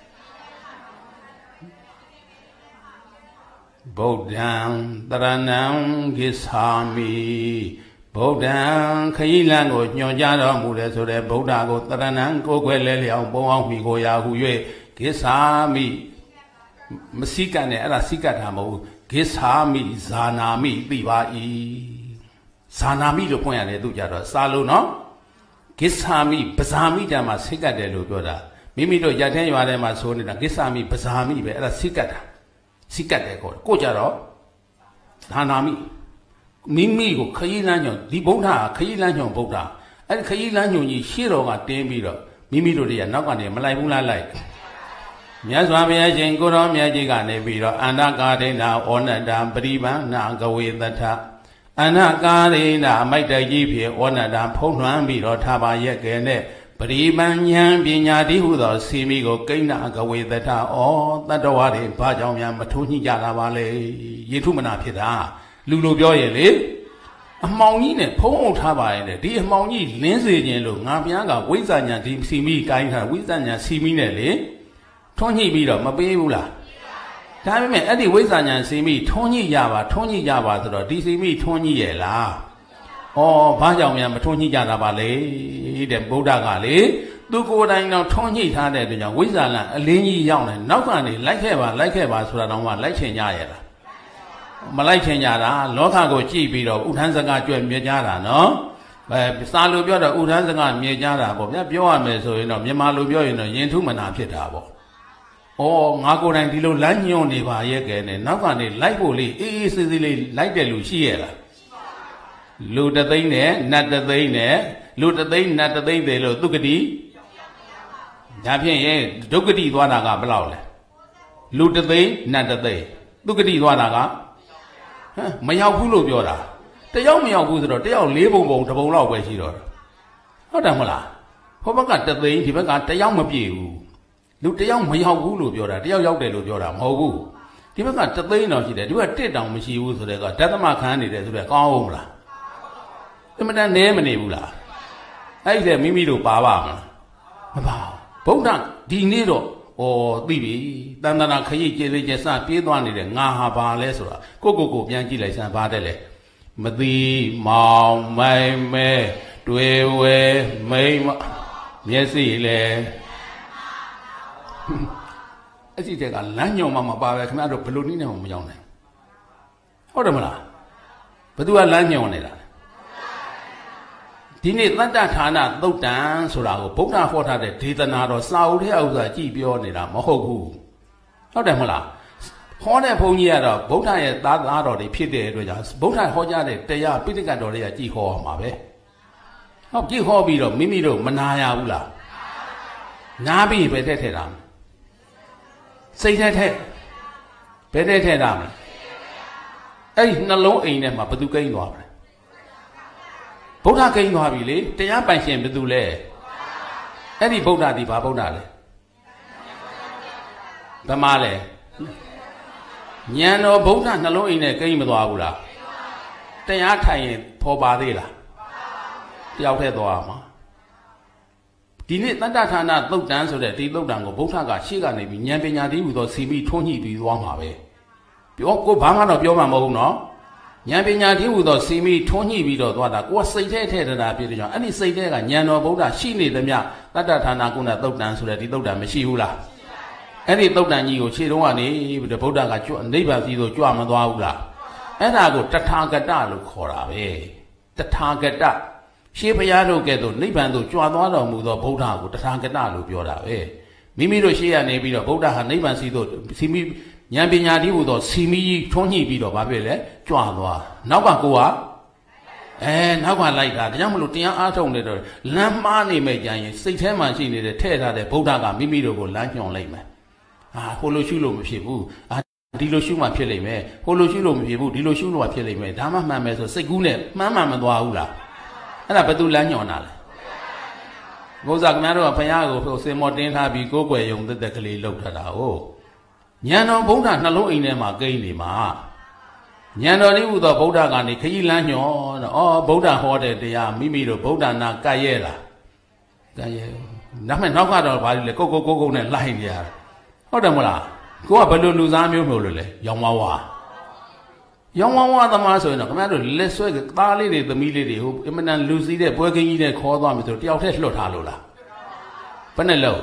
ဗုဒ္ဓံတရဏံဂစ္ဆာမိဗုဒ္ဓံခရီးလမ်းကိုညွှန်ကြားတော်မူတယ်ဆိုတဲ့ဗုဒ္ဓကိုတရဏံကိုယ်ွယ်လဲလျောင်းပုံအောင်မိကိုရာဟု၍ဂစ္ဆာမိမစိကနဲ့အဲ့ဒါစိကတာမဟုတ်ဘူးဂစ္ဆာမိဇာနာမိသိပါ၏ဇာနာမိလို့ဖွင့်ရတယ်သူကြတော့စာလို့နော်ဂစ္ဆာမိပဇာမိတံမှာစိကတယ်လို့ပြောတာမိမိတို့ရတဲ့ရွာထဲမှာဆိုနေတာဂစ္ဆာမိပဇာမိပဲအဲ့ဒါစိကတာစိကတ်တယ်ကိုကြတော့ဒါနာမိမိကိုခရီးလမ်းညွန်ဒီဗုဒ္ဓခရီးလမ်းညွန်ဗုဒ္ဓအဲ့ဒီခရီးလမ်းညွန်ကြီးရှေ့တော်ကတင်းပြီးတော့မိမိတို့တွေကနောက်ကနေမလိုက်ဘူးလားလိုက်မြတ်စွာဘုရားရှင်ကိုရောမြတ်ကြီးကနေပြီးတော့အန္တကာဒိနာဩနတံပရိပန္နာကဝေတထအန္တကာဒိနာအမိုက်တကြီးဖြစ်ဩနတံဖုံးလွှမ်းပြီးတော့ထားပါရက်ကဲနဲ့ပရိပဉ္ဉံပညာတိဟုသောစီမိကိုကိဏ္ဏကဝေတထဩတတ္တဝါတွေဘာကြောင့်များမထုံးညှိကြတာပါလဲယေထုမနာဖြစ်တာလူလိုပြောရင်လေအမှောင်ကြီးနဲ့ဖုံးအုပ်ထားပါရဲ့ဒီအမှောင်ကြီးလင်းစေခြင်းလို့ငါဘုရားကဝိဇ္ဇာညာဒီစီမိတိုင်းထားဝိဇ္ဇာညာစီမိနဲ့လေထုံးညှိပြီးတော့မပေးဘူးလားဒါပေမဲ့အဲ့ဒီဝိဇ္ဇာညာစီမိထုံးညှိကြပါဆိုတော့ဒီစီမိထုံးညှိရဲ့လားဘာကြောင့်များမထုံးညှိကြတာပါလဲတဲ့ဗုဒ္ဓကလေသူကိုယ်တိုင်တော့ထုံးညှိထားတဲ့အတွက်ကြောင့်ဝိဇ္ဇာလံအလင်းကြီးရောက်နေနောက်ကနေလိုက်ခဲ့ပါဆိုတာတော့မှလိုက်ချင်ကြရဲ့လားမလိုက်ချင်ကြတာလောကကိုကြည့်ပြီးတော့ဥထမ်းစကားကြွယ်မြဲကြတာနော်စာလိုပြောတော့ဥထမ်းစကားမြဲကြတာပေါ့ဗျာပြောရမယ်ဆိုရင်တော့မြန်မာလိုပြောရင်တော့ယင်ထုမနာဖြစ်တာပေါ့ငါကိုယ်တိုင်ဒီလိုလမ်းညွှန်နေပါရဲ့ကဲနဲ့နောက်ကနေလိုက်ဖို့လေးအေးအေးဆေးဆေးလေးလိုက်တယ်လူရှိရဲ့လားလူတသိန်းနဲ့နတ်တသိန်းနဲ့လူတသိန်းနတ်တသိန်းတယ်လို့သူကတိဒါဖြင့်ရဲ့ဒုက္ကတိသွားတာကဘယ်လောက်လဲလူတသိန်းနတ်တသိန်းသူကတိသွားတာကမရောက်ဘူးလို့ပြောတာတယောက်မရောက်ဘူးဆိုတော့တယောက်၄ပုံပုံတစ်ပုံလောက်ပဲရှိတော့ဟုတ်တယ်မဟုတ်လားဟိုဘက်ကတသိန်းဒီဘက်ကတယောက်မပြည့်ဘူးလူတယောက်မရောက်ဘူးလို့ပြောတာတယောက်ရောက်တယ်လို့ပြောတာမဟုတ်ဘူးဒီဘက်ကတသိန်းတော့ရှိတယ်ဒီဘက်တစ်တောင်မရှိဘူးဆိုတဲ့ကဓသမခံနေတယ်ဆိုတဲ့ကောင်းအောင်မလားအမှန်တန်နဲမနေဘူးလားအဲ့ဒီမိမိတို့ပါပါမလားမပါဗုဒ္ဓဒီနေ့တော့သိပြီတန်တနာခရိတ်ကျေသေးကျေစပြေးသွားနေတဲ့ငါဟာဘာလဲဆိုတာကိုပြန်ကြည့်လိုက်စမ်းပါတယ်လေမသိမောင်မိုင်မဲတွေ့ဝဲမိမမျက်စိလေအဲ့ဒီတဲ့ကလမ်းညုံမှမပါပဲခင်ဗျားတို့ဘယ်လိုနည်းနဲ့မှမရောက်နိုင်ဟုတ်တယ်မလားဘသူကလမ်းညုံနေတာဒီနေ့တတ္တဌာနသုတ်တံဆိုတာကိုဗုဒ္ဓဟောထားတဲ့ဒေသနာတော်စာအုပ်ထဲဥစ္စာကြည့်ပြောနေတာမဟုတ်ဘူးဟုတ်တယ်မဟုတ်လားဟောတဲ့ဘုန်းကြီးကတော့ဗုဒ္ဓရဲ့သားတော်တွေဖြစ်တဲ့အတွက်ကြောင့်ဗုဒ္ဓဟောကြားတဲ့တရားပိဋကတ်တော်တွေကကြည့်ဟောရမှာပဲဟုတ်ကြည့်ဟောပြီးတော့မိမိတို့မနာရဘူးလားနားပြီးပဲထည့်တာစိတ်ထက်ဘယ်ထည့်တာမလဲအဲ့ဒီနှလုံးအိမ်ထဲမှာဘသူကိန်းသွားပါလဲဗုဒ္ဓကိန်းသွားပြီလေတရားပိုင်ရှင်ဘယ်သူလဲအဲ့ဒီဗုဒ္ဓဒီဘာဗုဒ္ဓလဲဗမာလဲဉာဏ်တော်ဗုဒ္ဓနှလုံးအိမ်နဲ့ကိန်းမသွားဘူးလားတရားထိုင်ရင်ဖော်ပါသေးလားတယောက်တည်းသွားမှာဒီနေ့တတ္တဌာနသုတ်တံဆိုတဲ့ဒီသုတ်တံကိုဗုဒ္ဓကရှေ့ကနေပြီးဉာဏ်ပညာတည်းဟူသောစီမိထွန်းညှိပြီးသွားမှာပဲပြောကိုဘာမှတော့ပြောမှာမဟုတ်ဘူးနော်ဉာဏ်ပညာတည်းဟူသောစီမိထွန်းညှိပြီးတော့သွားတာကိုကစိတ်ထဲထည့်တာပြည့်တယ်ကြောင့်အဲ့ဒီစိတ်ထဲကဉာဏ်တော်ဗုဒ္ဓရှိနေသမျှတတ္တဌာနကုဏသုတ်တံဆိုတဲ့ဒီသုတ်တံမရှိဘူးလားအဲ့ဒီသုတ်တံကြီးကိုခြေတုံးကနေဗုဒ္ဓကကြွနိဗ္ဗာန်စီသို့ကြွမသွားဘူးလားအဲ့ဒါကိုတထာဂတလို့ခေါ်တာပဲတထာဂတရှေးဘုရားတို့ကဲ့သို့နိဗ္ဗာန်သို့ကြွသွားတော်မူသောဗုဒ္ဓကိုတထာဂတလို့ပြောတာပဲမိမိတို့ရှေးရနေပြီးတော့ဗုဒ္ဓဟာနိဗ္ဗာန်စီသို့စီမိဉာဏ်ပညာတည်းဟူသောစီမိကြီးထွန်းညှိပြီးတော့ဘာဖြစ်လဲကြွသွားနောက်ကကိုကနောက်ကလိုက်တာဒါကြောင့်မလို့တရားအားထုတ်နေတော့လမ်းမှားနေမဲ့ကြရင်စိတ်ထဲမှာရှိနေတဲ့ထဲ့ထားတဲ့ဗုဒ္ဓကမိမိတို့ကိုလမ်းညွှန်လိုက်မယ်ဟိုလိုရှုလို့မဖြစ်ဘူးဒီလိုရှုမှဖြစ်လိမ့်မယ်ဟိုလိုရှုလို့မဖြစ်ဘူးဒီလိုရှုလို့ဖြစ်လိမ့်မယ်ဒါမှမှန်မယ်ဆိုစိတ်ကူးနဲ့မှန်မှန်မသွားဘူးလားအဲ့ဒါဘယ်သူလမ်းညွှန်တာလဲဘုရားခင်ဗျားတို့ကဘုရားကိုစင်မော်တင်းထားပြီးကိုးကွယ်ယုံသက်ကလေးလောက်ထတာဟုတ်ဉာဏ်တော်ဗုဒ္ဓနှလုံးအိမ်ထဲမှာကိန်းနေမှာဉာဏ်တော်လေးဟူသောဗုဒ္ဓကနေခရီးလမ်းညွှန်တော့ဗုဒ္ဓဟောတဲ့တရားမိမိတို့ဗုဒ္ဓနာကတ်ရဲလားကတ်ရဲဒါမှနောက်ကတော့ဘာလဲကိုနဲ့လိုက်နေရတာဟုတ်တယ်မလားကိုကဘယ်လိုလူသားမျိုးလို့လဲရောင်ဝါသမားဆိုရင်တော့ခင်ဗျားတို့လက်ဆွဲသားလေးတွေသမီးလေးတွေဟိုအမှန်တန်လူစည်းတဲ့ပွဲကင်းကြီးနဲ့ခေါ်သွားပြီဆိုတော့တယောက်တည်းလွတ်ထားလို့လားဘယ်နဲ့လို့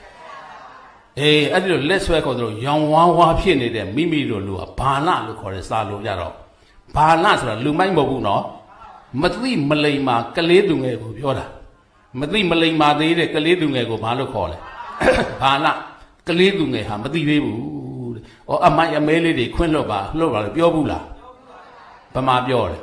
အဲ့ဒီလိုလက်ဆွဲခေါ်သလိုရောင်ဝါဖြစ်နေတဲ့မိမိတို့လူကဘာလလို့ခေါ်တဲ့စာလို့ကြတော့ဘာလဆိုတာလူမိုက်မဟုတ်ဘူးနော်မသိမလိမ္မာကလေးသူငယ်ကိုပြောတာမသိမလိမ္မာသေးတဲ့ကလေးသူငယ်ကိုဘာလို့ခေါ်လဲဘာလကလေးသူငယ်ဟာမသိသေးဘူးတဲ့အမိုက်အမဲလေးတွေခွင့်လွတ်ပါလို့ပြောဘူးလားဗမာပြောတယ်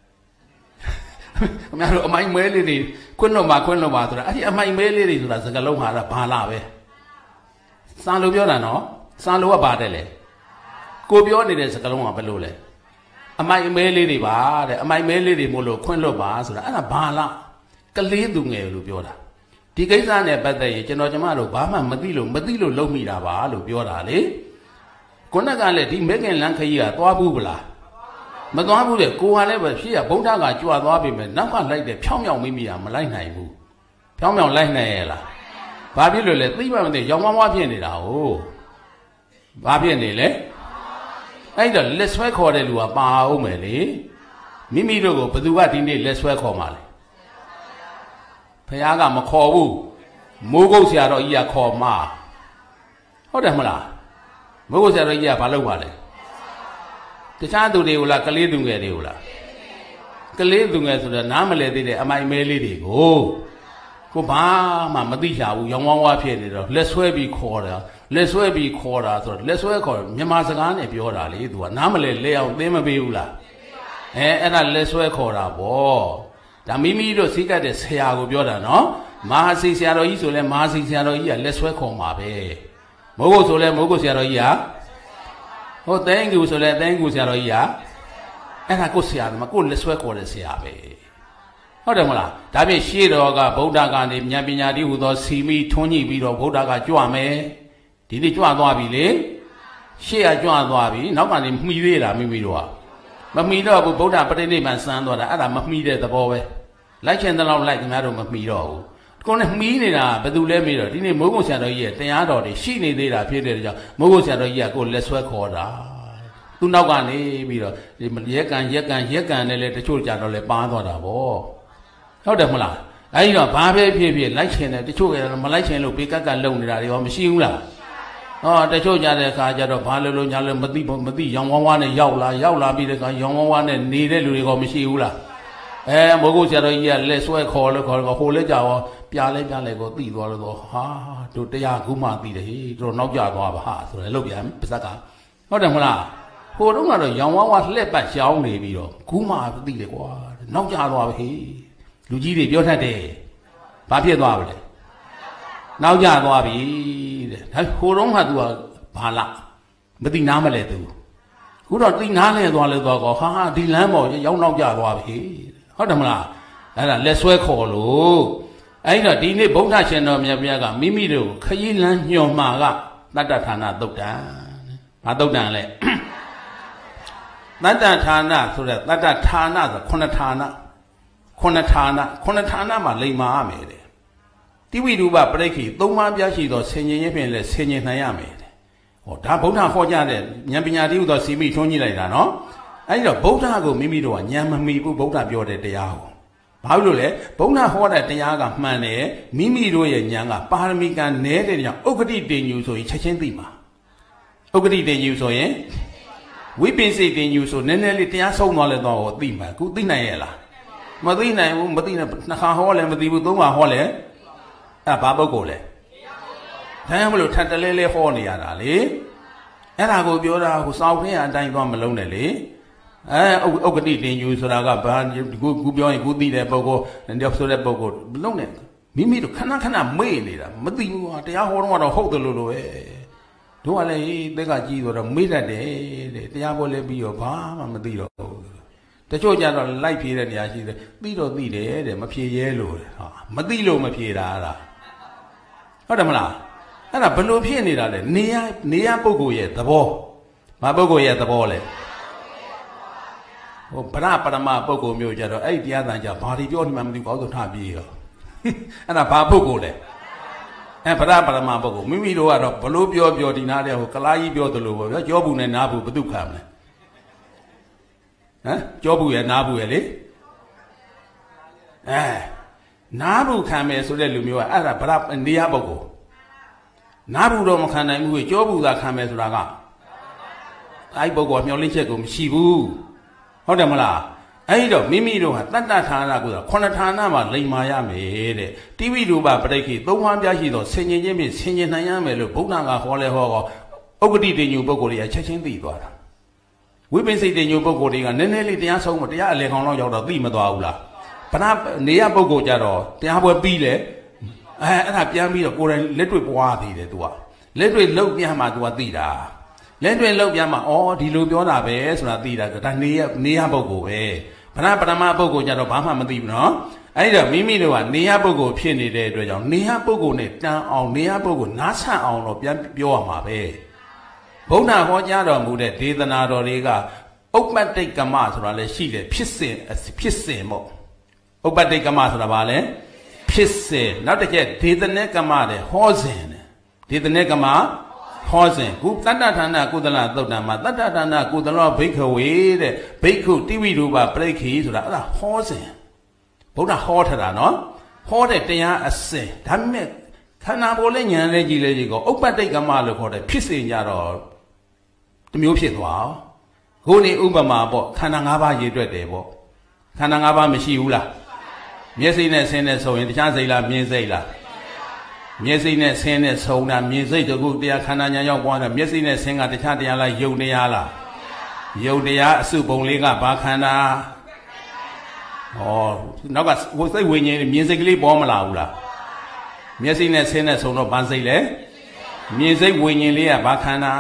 ခင်ဗျားတို့အမိုက်မဲလေးတွေခွင့်လွတ်ပါဆိုတာအဲ့ဒီအမိုက်မဲလေးတွေဆိုတာစကားလုံးဟာဘာလပဲစာလို့ပြောတာနော်စာလို့ကပါတယ်လေကိုပြောနေတဲ့စကားလုံးကဘယ်လိုလဲအမိုက်အမဲလေးတွေပါတဲ့အမိုက်မဲလေးတွေမို့လို့ခွင့်လွတ်ပါဆိုတာအဲ့ဒါဘာလားကလေးသူငယ်လို့ပြောတာဒီကိစ္စနဲ့ပတ်သက်ရင်ကျွန်တော်ကျမတို့ဘာမှမသိလို့လုံးမိတာပါလို့ပြောတာလေခုနကလည်းဒီမဲခင်လန်းခကြီးကသွားဘူးဗလားမသွားဘူးလေကိုကလည်းပဲဖြစ်ရဗုဒ္ဓကကြွသွားပြီမဲ့နောက်ကလိုက်တဲ့ဖြောင်းဖြောင်းမိမိကမလိုက်နိုင်ဘူးဖြောင်းဖြောင်းလိုက်နိုင်ရဲ့လားဘာဖြစ်လို့လဲသိမှမသိရောင်ဝါးဖြစ်နေတာဟုတ်ဘာဖြစ်နေလဲအဲ့တော့လက်ဆွဲခေါ်တဲ့လူကပါအောင်မယ်လေမိမိတို့ကိုဘသူကဒီနေ့လက်ဆွဲခေါ်မှာလဲဘုရားကမခေါ်ဘူးမိုးကုတ်ဆရာတော်ကြီးကခေါ်မှာဟုတ်တယ်မလားမိုးကုတ်ဆရာတော်ကြီးကဘာလုပ်ပါလဲတခြားသူတွေကိုလားကလေးသူငယ်တွေကိုလားကလေးသူငယ်ဆိုတော့နားမလဲသေးတဲ့အမိုင်မဲလေးတွေကိုကိုဘာမှမသိချဘူးရောင်ဝါးဝါဖြစ်နေတော့လက်ဆွဲပြီးခေါ်တာလက်ဆွဲပြီးခေါ်တာဆိုတော့လက်ဆွဲခေါ်မြန်မာစကားနဲ့ပြောတာလေသူကနားမလဲလဲအောင်သိမပေးဘူးလားအဲ့ဒါလက်ဆွဲခေါ်တာဗောဒါမိမိတို့စိတ်ကတဲ့ဆရာကိုပြောတာနော်မဟာစီဆရာတော်ကြီးဆိုလဲမဟာစီဆရာတော်ကြီးကလက်ဆွဲခေါ်မှာပဲမိုးကုတ်ဆိုလဲမိုးကုတ်ဆရာတော်ကြီးကဟိုthank youဆိုလဲthank youဆရာတော်ကြီးကအဲ့ဒါကိုဆရာမကိုလက်ဆွဲခေါ်တဲ့ဆရာပဲဟုတ်တယ်မလားဒါဖြင့်ရှေးတော်ကဗုဒ္ဓကနေဉာဏ်ပညာတည်းဟူသောစီမိထွန်းညှိပြီးတော့ဗုဒ္ဓကကြွမယ်ဒီနေ့ကြွသွားပြီလေရှေ့ကကြွသွားပြီနောက်ကနေမှီသေးလားမိမိတို့ကမမှီတော့ဘူးဗုဒ္ဓပရိနိဗ္ဗာန်စမ်းသွားတာအဲ့ဒါမမှီတဲ့သဘောပဲလိုက်ချင်တဲ့လောက်လိုက်ခင်ဗျားတို့မမှီတော့ဘူးကိုယ်နဲ့မှီနေတာဘယ်သူလဲမေးတော့ဒီနေ့မိုးကုတ်ဆရာတော်ကြီးရဲ့တရားတော်တွေရှိနေသေးတာဖြစ်တဲ့ကြောင့်မိုးကုတ်ဆရာတော်ကြီးကကိုယ်လက်ဆွဲခေါ်တာသူနောက်ကနေပြီးတော့ဒီရက်ကန်နဲ့လေတချို့ကြတော့လေပါသွားတာဗောဟုတ်တယ်မလားအဲဒီတော့ဘာပဲဖြစ်ဖြစ်လိုက်ချင်တယ်တချို့ကမလိုက်ချင်လို့ဘေးကက်ကလုံနေတာတွေရောမရှိဘူးလားဟောတချို့ကြတဲ့အခါကျတော့ဘာလို့ညာလို့မသိရောင်ဝါးဝါးနဲ့ရောက်လာပြီးတဲ့အခါရောင်ဝါးဝါးနဲ့နေတဲ့လူတွေကမရှိဘူးလားမိုးကုတ်ဆရာတော်ကြီးကလက်ဆွဲခေါ်လို့ဟိုလက်ကြောပြားလဲကိုသိသွားလို့တော့ဟာတို့တရားခုမှသိတယ်ဟေးတို့နောက်ကျသွားပါဟာဆိုတယ်လို့ပြန်ပါဇက်ကဟုတ်တယ်မလားဟိုတုန်းကတော့ရောင်ဝါးဝါးလှက်ပတ်ရှောင်းနေပြီးတော့ခုမှသိတယ်ကွာနောက်ကျသွားပါဟေးလူကြီးတွေပြောတတ်တယ်ဘာဖြစ်သွားပါလဲနောက်ကျသွားပြီတဲ့ဒါဟိုတုန်းကသူကဘာလားမသိနားမလဲသူခုတော့သိနားလဲသွားလဲသွားကောဟာဒီလမ်းပေါ်ရောက်နောက်ကျသွားပြီဟုတ်တယ်မလားအဲ့ဒါလက်ဆွဲခေါ်လို့အဲ့တော့ဒီနေ့ဗုဒ္ဓရှင်တော်မြတ်ဗျာကမိမိတို့ခရီးလမ်းညွန်မှာကတတ္တဌာနသုတ်တံဘာသုတ်တံလဲတတ္တဌာနဆိုတဲ့တတ္တဌာနဆိုခုနှစ်ဌာနမှာလိမ္မာရမယ်တဲ့တိဝိရူပပရိက္ခိသုံးပါးပြရှိသောဆင်ញင်ရဖြင့်လည်းဆင်ញင်နိုင်ရမယ်တဲ့ဟောဒါဗုဒ္ဓဟောကြားတဲ့ဉာဏ်ပညာတည်းဟူသောစီမိထွန်းကြည့်လိုက်တာနော်အဲ့တော့ဗုဒ္ဓကိုမိမိတို့ကဉာဏ်မမီဘူးဗုဒ္ဓပြောတဲ့တရားကိုဘာလို့လဲဗုဒ္ဓဟောတဲ့တရားကမှန်တယ်မိမိတို့ရဲ့ဉာဏ်ကပါရမီကနည်းတဲ့ကြောင့်ဥက္ကဋိတင်ညူဆိုရင်ချက်ချင်းသိမှာဥက္ကဋိတင်ညူဆိုရင်ဝိပင်စိတ်တင်ညူဆိုနည်းနည်းလေးတရားဆုံးသွားလဲတော့သိမှာခုသိနိုင်ရဲ့လားမသိနိုင်ဘူးမသိနဲ့နှစ်ခါဟောလည်းမသိဘူးသုံးခါဟောလည်းအဲ့ဘာပုဂ္ဂိုလ်လဲဒါမှမလို့ထပ်တလဲလဲဟောနေရတာလေအဲ့ဒါကိုပြောတာကိုစောင့်ခင်းအတိုင်းသွားမလုံးနဲ့လေဥက္ကဋိတင်ယူဆိုတာကဘာခုပြောရင်ခုသိတဲ့ပုဂ္ဂိုလ်တယောက်ဆိုတဲ့ပုဂ္ဂိုလ်မလုံးနဲ့မိမိတို့ခဏမေ့နေတာမသိဘူးဟာတရားဟောတော့ဟုတ်တယ်လို့ပဲတို့ကလည်းသက်ကကြီးဆိုတော့မေ့တတ်တယ်တဲ့တရားပေါ်လဲပြီးတော့ဘာမှမသိတော့ဘူးတချို့ကြတော့လိုက်ဖြေတဲ့နေရာရှိတယ်သိတော့သိတယ်တဲ့မဖြေရဲလို့ဟာမသိလို့မဖြေတာအဲ့ဒါဟုတ်တယ်မလားအဲ့ဒါဘလို့ဖြစ်နေတာလဲနေရပုဂ္ဂိုလ်ရဲ့သဘောဘာပုဂ္ဂိုလ်ရဲ့သဘောလဲဟိုဗရပရမပုဂ္ဂိုလ်မျိုးကြတော့အဲ့ဒီတရားတန်ကြဘာတွေပြောနေမှမသိဘူးကောက်ဆိုထပြေးရောအဲ့ဒါဘာပုဂ္ဂိုလ်လဲဗရပရမပုဂ္ဂိုလ်မိမိတို့ကတော့ဘလို့ပြောဒီနာတဲ့ဟိုကလားကြီးပြောသလိုပေါ့ဗျာကြောဘူးနဲ့နားဘူးဘသူခံမလဲကြောဘူးရဲ့နားဘူးရဲ့လေနားဘူးခံမယ်ဆိုတဲ့လူမျိုးကအဲ့ဒါဗရနေရပုဂ္ဂိုလ်နားဘူးတော့မခံနိုင်ဘူးကြောဘူးသာခံမယ်ဆိုတာကအဲ့ပုဂ္ဂိုလ်မျောလင်းချက်ကိုမရှိဘူးဟုတ်တယ်မလားအဲ့တော့မိမိတို့ဟာတတ္တဌာနကိုဆိုခုနှစ်ဌာနမှာလိမ္မာရမယ်တဲ့တိဝိရူပပရိက္ခိသုံးပါးပြရှိသောဆင်ញင်ခြင်းဖြင့်ဆင်ញင်နိုင်ရမယ်လို့ဘုရားကဟောလဲဟောဥက္ကဋိတင်ညူပုဂ္ဂိုလ်တွေကချက်ချင်းသိသွားတာဝိပင်စိတ်တင်ညူပုဂ္ဂိုလ်တွေကနည်းနည်းလေးတရားဆုံးမတရားအလယ်ကောင်လောက်ရောက်တော့သိမသွားဘူးလားဗနာနေရပုဂ္ဂိုလ်ကြတော့တရားပွဲပြီးလေအဲ့ဒါပြန်ပြီးတော့ကိုယ်တိုင်လက်တွေ့ပွားသေးတယ်သူကလက်တွေ့လောက်ပြန်မှသူကသိတာလက်တွေ့လောက်ပြန်မှဒီလိုပြောတာပဲဆိုတာသိတာဒါနေရပုဂ္ဂိုလ်ပဲဗနာပရမပုဂ္ဂိုလ်ကြတော့ဘာမှမသိဘူးနော်အဲ့တော့မိမိတို့ကနေရပုဂ္ဂိုလ်ဖြစ်နေတဲ့အတွက်ကြောင့်နေရပုဂ္ဂိုလ်နဲ့တန်အောင်နေရပုဂ္ဂိုလ်နားဆန့်အောင်တော့ပြန်ပြောရမှာပဲဘုရားဟောကြားတော်မူတဲ့ဒေသနာတော်တွေကဥပ္ပတ္တိကမဆိုတာလည်းရှိတယ်ဖြစ်စဉ်ပေါ့ဥပ္ပတ္တိကမဆိုတာဘာလဲဖြစ်စဉ်နောက်တစ်ချက်ဒေသနကမတဲ့ဟောစဉ်ဒေသနကမဟောစဉ်ခုတတ္တဌာနကုသလသုတ်တံမှာတတ္တဌာနကုသလောဘိက္ခဝေတဲ့ဘိက္ခုတိဝိရူပပရိက္ခိဆိုတာအဲ့ဒါဟောစဉ်ဘုရားဟောထတာနော်ဟောတဲ့တရားအစဉ်ဒါပေမဲ့ခန္ဓာကိုယ်နဲ့ဉာဏ်နဲ့ကြည့်လေကိုဥပ္ပတ္တိကမလို့ခေါ်တယ်ဖြစ်စဉ်ကြတော့တစ်မျိုးဖြစ်သွားခုနေဥပမာပေါ့ခန္ဓာ၅ပါးရည်တွက်တယ်ပေါ့ခန္ဓာ၅ပါးမရှိဘူးလားမျက်စိနဲ့ဆင်းနဲ့ဆုံးရင်တခြားစိတ်လားမြင်စိတ်လားမျက်စိနဲ့ဆင်းနဲ့ဆုံးတာမြင်စိတ်တခုတရားခန္ဓာညာရောက်သွားတယ်မျက်စိနဲ့ဆင်းကတခြားတရားလားယုတ်တရားလားယုတ်တရားအစုပုံလေးကဘာခန္ဓာဩနောက်ကစိတ်ဝိညာဉ်မြင်စိတ်ကလေးပေါ်မလာဘူးလားမျက်စိနဲ့ဆင်းနဲ့ဆုံးတော့ဘာစိတ်လဲမြင်စိတ်ဝိညာဉ်လေးကဘာခန္ဓာ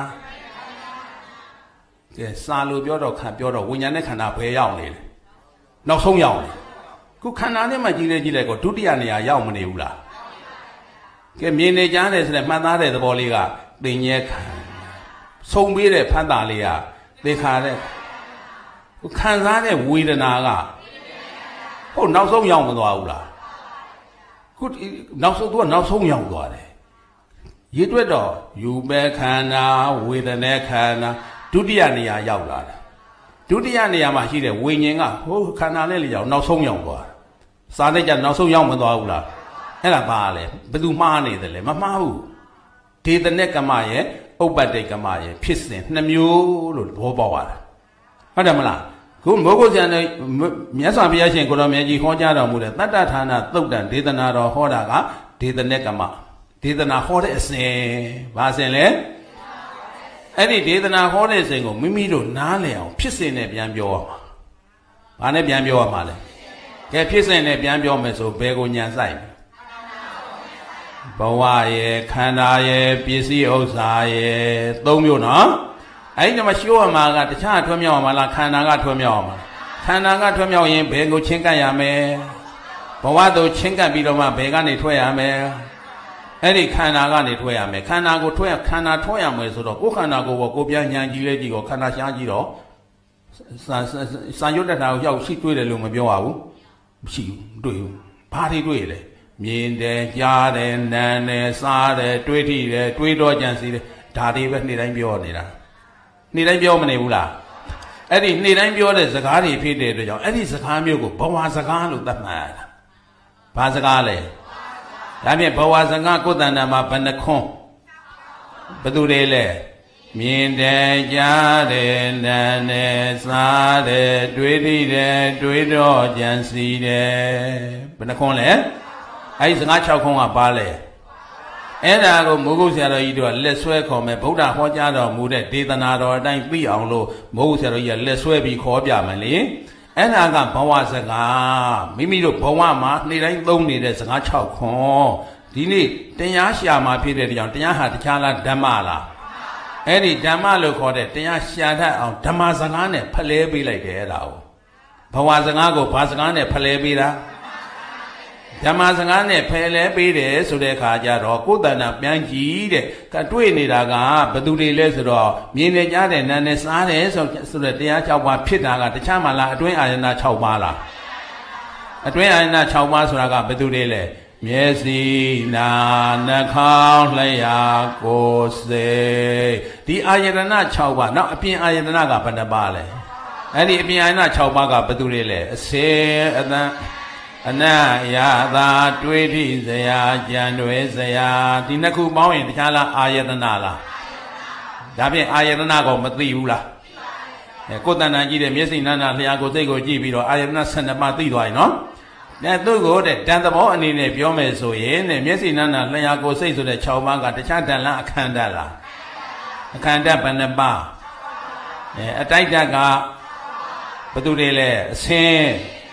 ကဲစာလို့ပြောတော့ဝိညာဉ်နဲ့ခန္ဓာဘယ်ရောက်နေလဲနောက်ဆုံးရောက်နေခုခန္ဓာနဲ့မှကြည့်လိုက်ကိုဒုတိယနေရာရောက်မနေဘူးလားကဲမြင်နေကြတယ်ဆိုတဲ့မှတ်သားတဲ့သဘောလေးကသင်ញဲခံဆုံးပေးတဲ့ဖတ်တာလေးကသေခါတဲ့ခံစားတဲ့ဝေဒနာကဟုတ်နောက်ဆုံးရောက်မသွားဘူးလားခုနောက်ဆုံးသူကနောက်ဆုံးရောက်သွားတယ်ရည်တွက်တော့ယူပဲခန္ဓာဝေဒနာခန္ဓာဒုတိယနေရာရောက်လာတယ်ဒုတိယနေရာမှာရှိတဲ့ဝိညာဉ်ကဟိုခန္ဓာနဲ့လေကြောင်နောက်ဆုံးရောက်သွားတယ်စာနဲ့ကြနောက်ဆုံးရောက်မသွားဘူးလားအဲ့ဒါပါလေဘယ်သူမှားနေတယ်လဲမမှားဘူးဒေသနဲ့ကမရဲ့ဥပ္ပတ္တိကမရဲ့ဖြစ်စဉ်နှစ်မျိုးလို့သဘောပေါက်ရတာဟုတ်တယ်မလားခုမိုးကုတ်ဆရာနဲ့မြတ်စွာဘုရားရှင်ကိုရောင်မြတ်ကြီးဟောကြားတော်မူတဲ့တတ္တဌာနသုတ်တံဒေသနာတော်ဟောတာကဒေသနဲ့ကမဒေသနာဟောတဲ့အစဉ်ဘာစဉ်လဲအဲ့ဒီဒေသနာဟောတဲ့အစဉ်ကိုမိမိတို့နားလည်အောင်ဖြစ်စဉ်နဲ့ပြန်ပြောရမှာဘာနဲ့ပြန်ပြောရမှာလဲကဲဖြစ်စဉ်နဲ့ပြန်ပြောမယ်ဆိုဘယ်ကိုညာဆိုင်ဘဝရဲ့ခန္ဓာရဲ့ပစ္စည်းဥစ္စာရဲ့သုံးမျိုးနော်အဲ့ဒီမှာရှိုးရမှာကတခြားထွံ့မြောက်ရမှာလားခန္ဓာကထွံ့မြောက်ရမှာခန္ဓာကထွံ့မြောက်ရင်ဘယ်ကိုချင်းကပ်ရမယ်ဘဝတို့ချင်းကပ်ပြီးတော့မှဘယ်ကနေထွက်ရမယ်အဲ့ဒီခန္ဓာကနေထွက်ရမယ်ခန္ဓာကိုထွက်ခန္ဓာထွက်ရမယ်ဆိုတော့ကိုယ်ခန္ဓာကိုယ်ကိုပြန်ညာကြည့်လိုက်ကြည့်တော့ခန္ဓာရှားကြည့်တော့စာရွတ်တတ်တာကိုရောက်ရှိတွေ့တယ်လို့မပြောရဘူးမရှိဘူးတွေ့ဘူးဘာတွေတွေ့လဲမြင်တယ်ကြားတယ်နားတယ်စားတယ်တွေးထိတယ်တွေးတော့ကြံစီတယ်ဒါတွေပဲနေ့တိုင်းပြောနေတာနေ့တိုင်းပြောမနေဘူးလားအဲ့ဒီနေ့တိုင်းပြောတဲ့စကားတွေဖြစ်တဲ့အတွက်ကြောင့်အဲ့ဒီစကားမျိုးကိုဘဝစကားလို့သတ်မှတ်ရတာဘာစကားလဲဒါဖြင့်ဘဝစကားကိုယ်တဏ္ဍာမှာဘယ်နှခွန်းဘယ်သူတွေလဲမြင်တယ်ကြားတယ်နားတယ်စားတယ်တွေးထိတယ်တွေးတော့ကြံစီတယ်ဘယ်နှခွန်းလဲအဲ့ဒီစကား6ခွန်းကပါလဲအဲ့ဒါကိုမိုးကုတ်ဆရာတော်ကြီးတို့ကလက်ဆွဲခေါ်မယ်ဗုဒ္ဓဟောကြားတော်မူတဲ့ဒေသနာတော်အတိုင်းသိအောင်လို့မိုးကုတ်ဆရာတော်ကြီးကလက်ဆွဲပြီးခေါ်ပြမယ်လေအဲ့ဒါကဘဝစကားမိမိတို့ဘဝမှာနေ့တိုင်းသုံးနေတဲ့စကား6ခွန်းဒီနေ့တရားရှာမှာဖြစ်တဲ့ကြောင့်တရားဟာတခြားလားဓမ္မလားအဲ့ဒီဓမ္မလို့ခေါ်တဲ့တရားရှာတတ်အောင်ဓမ္မစကားနဲ့ဖလဲပေးလိုက်တယ်အဲ့ဒါကိုဘဝစကားကိုဘာစကားနဲ့ဖလဲပေးတာဓမ္မစကားနဲ့ဖယ်လဲပေးတယ်ဆိုတဲ့အခါကျတော့ကိုယ်တဏ္ဍပြန်ကြည့်တဲ့ကတွေ့နေတာကဘသူတွေလဲဆိုတော့မြင်နေကြတဲ့နာနဲ့စားတယ်ဆိုတဲ့တရား6ပါးဖြစ်တာကတခြားမလားအတွင်းအာယနာ6ပါးလားအတွင်းအာယနာ6ပါးဆိုတာကဘသူတွေလဲမျက်စိနာနှာခေါင်းလျှာကိုယ်စိတ်ဒီအာယနာ6ပါးနောက်အပြင်အာယနာကဘယ်နှပါးလဲအဲ့ဒီအပြင်အာယနာ6ပါးကဘသူတွေလဲအစေအသံအနယသာတွေးထိစရာကြံတွေစရာဒီနှစ်ခုပေါင်းရင်တခြားလားအာယတနာလားဒါဖြင့်အာယတနာကိုမသိဘူးလားကိုယ်တဏ္ဍာကြည့်တဲ့မျက်စိနာနာလျှာကိုယ်စိတ်ကိုကြည့်ပြီးတော့အာယတနာ12ပါးသိသွားရင်နော်သူ့ကိုတဲ့တန်သဘောအနေနဲ့ပြောမယ်ဆိုရင်မျက်စိနာနာလျှာကိုယ်စိတ်ဆိုတဲ့6ပါးကတခြားတန်လားအခန္ဓာလားအခန္ဓာဘယ်နှပါးအတိုက်တကဘယ်သူတွေလဲအစင်း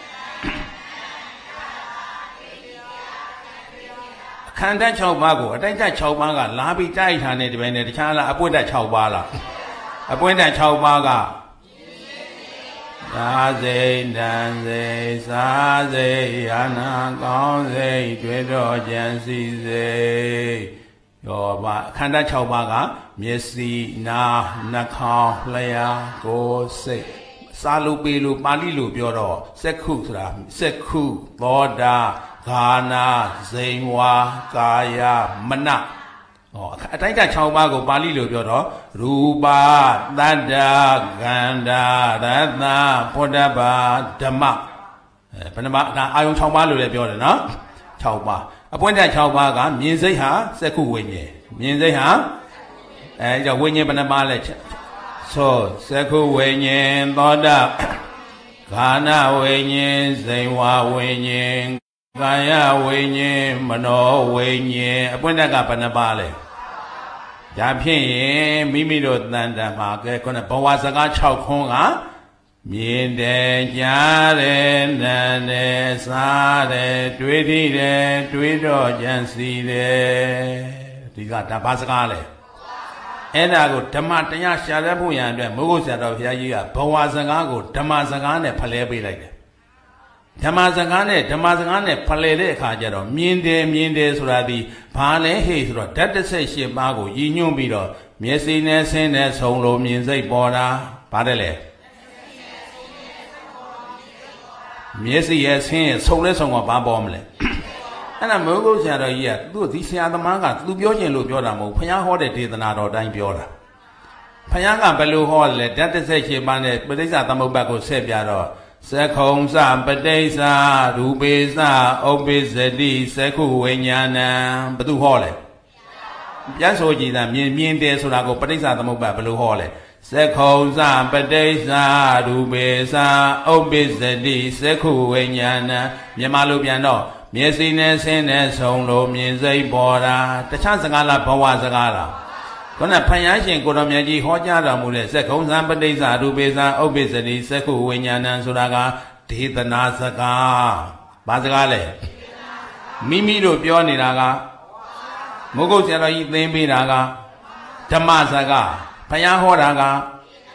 ခန္ဓာ6ပါးကိုအတိုက်တ6ပါးကလာပြီးတိုက်ထားနေတယ်ပဲနဲ့တခြားလားအပွင့်တ6ပါးလားအပွင့်တ6ပါးကသာစိတ်တန်စိတ်စားစိတ်အာနာကောင်းစိတ်တွေ့တော့ကြံစီစိတ်ရောပါခန္ဓာ6ပါးကမျက်စိနာနှာခေါင်းလျှာကိုယ်စိတ်စာလို့ပေလို့ပါဠိလို့ပြောတော့စက္ခုဆိုတာစက္ခုသောတာဂာနာဇိန်ဝါကာယမနအတိုင်းက6ပါးကိုပါဠိလိုပြောတော့ရူပသတ္တကန္တာရတ္တဖောတ္တပါဓမ္မဘယ်နှပါအာယုံ6ပါးလို့လည်းပြောတယ်နော်6ပါးအပွင့်တဲ့6ပါးကမြင်စိတ်ဟာစက္ခုဝိညာဉ်မြင်စိတ်ဟာကြောင့်ဝိညာဉ်ဘယ်နှပါးလဲဆိုစက္ခုဝိညာဉ်သောတာဂာနာဝိညာဉ်ဇိန်ဝါဝိညာဉ် Kaya wenye mano wenye appointed kapanapale. Japi mimiro tanda make kona bawasaga chaukonga. Miende jare nane sare tweedire tweedo jansire. Diga tabasagale. Edago tamataya sharapuyan de Mugusa of Yaga bawasago tamasagane palebi like. Tamazagane palede kajaro miende suradi pale hesro that say shimago yinum bido miesine sene solo means a border padele miesi yes hin soulless on a babomle and a mogo shadow yet do this other manga to Biojin Lubioda Paya Horde did another dime Bioda Payanga Belu Hall that say shimane but this at the Mobago Sebiado Sekonsa, Badesa, Rubesa, Obesity, Seku, Wenyana, Badu Hole. Yasoji, the mean days will go Badesa, the Mobile Hole. Sekonsa, Badesa, Rubesa, Obesity, Seku, Wenyana, Yamalubiano, Miesines, and Solo, means a border, the Chansagala, Pawazagala. Kona payashin konomyaji hojara mule sekong zampatesa rubesa obesity seku wenyana suraga tithanasaka basagale mimi lo pyo niraga mogo sero yi thin piraga dhammasaka phaya hoda ga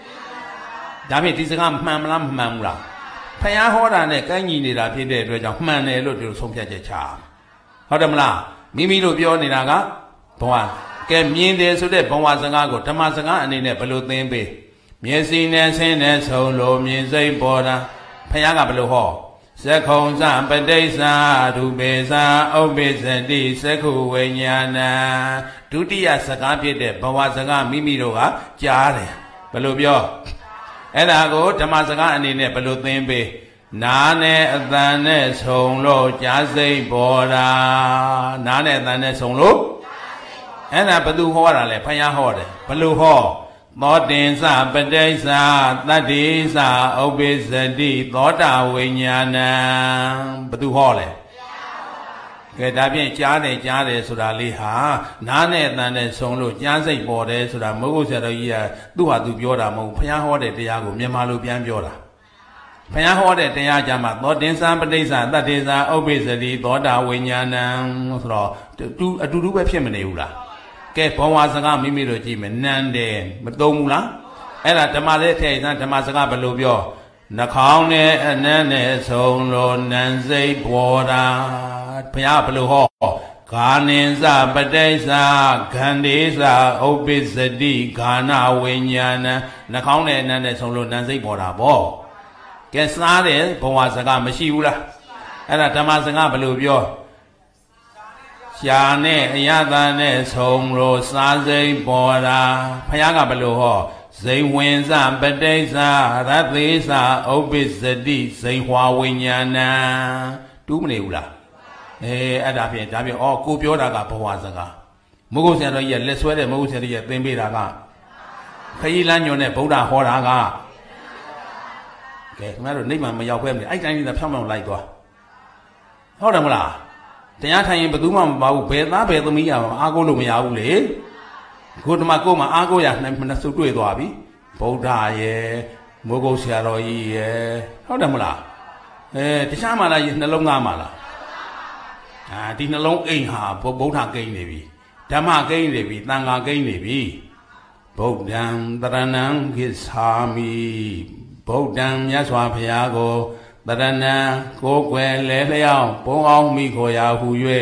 da phit di saka mman mala mman mula phaya hoda ne kan nyi nida phit de atwe jaung mmanတယ်လို့ဒီလိုဆုံးဖြတ်ချက်ချဟုတ်တယ်မလားမိမိတို့ပြောနေတာကဘဝကဲမြင်တယ်ဆိုတဲ့ဘဝစကားကိုဓမ္မစကားအနေနဲ့ဘယ်လိုသင်ပေးမျက်စိနဲ့ဆင်းနဲ့ဆုံလို့မြင်စိတ်ပေါ်တာဖခင်ကဘယ်လိုဟောသက္ခုံစပဋိစ္စရူပေစဥပ္ပစ္စတိသက္ခုဝိညာဏဒုတိယစကားဖြစ်တဲ့ဘဝစကားမိမိတို့ကကြားတယ်ဘယ်လိုပြောအဲ့ဒါကိုဓမ္မစကားအနေနဲ့ဘယ်လိုသင်ပေးနာနဲ့အတန်နဲ့ဆုံလို့ကြားစိတ်ပေါ်တာနာနဲ့အတန်နဲ့ဆုံလို့အဲ့ဒါဘယ်သူဟောတာလဲဖခင်ဟောတယ်ဘယ်လိုဟောသောတင်္စပဋိစ္စသတ္တိစ္စဥပ္ပစ္စတိသောတာဝိညာဏဘယ်သူဟောလဲကဲဒါဖြင့်ကြားတယ်ဆိုတာလေးဟာနားနဲ့အတန်နဲ့ဆုံလို့ကြားစိတ်ပေါ်တယ်ဆိုတာမဟုတ်ဆရာတော်ကြီးကသူ့ဟာသူပြောတာမဟုတ်ဖခင်ဟောတဲ့တရားကိုမြန်မာလိုပြန်ပြောတာဖခင်ဟောတဲ့တရားကြမှာသောတင်္စပဋိစ္စသတ္တိစ္စဥပ္ပစ္စတိသောတာဝိညာဏဆိုတော့အတူတူပဲဖြစ်မနေဘူးလားကဲဘဝစကားမိမိတို့ကြည့်မယ်နန်းတယ်မသုံးဘူးလားအဲ့ဒါဓမ္မလေးထည့်ရင်ဓမ္မစကားဘယ်လိုပြောနှာခေါင်းနဲ့အနံ့နဲ့ဆုံလို့နန်းစိတ်ပေါ်တာဘုရားဘယ်လိုဟောဂာနိစပဋိစ္စခန္ဒီစဥပ္ပစ္စတိဂာနဝိညာဏနှာခေါင်းနဲ့အနံ့နဲ့ဆုံလို့နန်းစိတ်ပေါ်တာပေါ့ကဲစားတယ်ဘဝစကားမရှိဘူးလားအဲ့ဒါဓမ္မစကားဘယ်လိုပြောရှာနဲ့အယတနဲ့ဆုံလို့စားစိတ်ပေါ်တာဖခင်ကဘယ်လိုဟောဇိဝင်စပဋိစ္စရသေစဥပ္ပစ္စတိဇိဝါဝိညာဏတူးမနေဘူးလားအဲ့ဒါဖြင့်ဒါဖြင့်ကိုပြောတာကဘဝစကားမုဂုတ်ဆရာတော်ကြီးကလက်ဆွဲတဲ့မုဂုတ်ဆရာတော်ကြီးကသင်ပေးတာကခရီးလမ်းညွန်တဲ့ဗုဒ္ဓဟောတာကကဲခင်ဗျားတို့နိဗ္ဗာန်မရောက်ခဲမလဲအဲ့တိုင်းလေးဖြောင်းဖြောင်းလိုက်သွားဟုတ်တယ်မလားတရားထိုင်ရင်ဘယ်သူမှမပါဘူးဘယ်သားဘယ်သမီးရမှာအားကိုးလို့မရဘူးလေခုတမကိုမှအားကိုးရနှစ်စုတွေ့သွားပြီဗုဒ္ဓရဲ့မိုးကုတ်ဆရာတော်ကြီးရဲ့ဟုတ်တယ်မလားတခြားမှလားနှလုံးသားမှလားဒီနှလုံးအိမ်ဟာဗုဒ္ဓကိန်းနေပြီဓမ္မကိန်းနေပြီသံဃာကိန်းနေပြီဗုဒ္ဓံတရဏံကိသာမိဗုဒ္ဓံမြတ်စွာဘုရားကိုတရဏံကိုယ်ွယ်လဲလျောင်းဘုံအောင်မိခေါ်ရာဟူ၍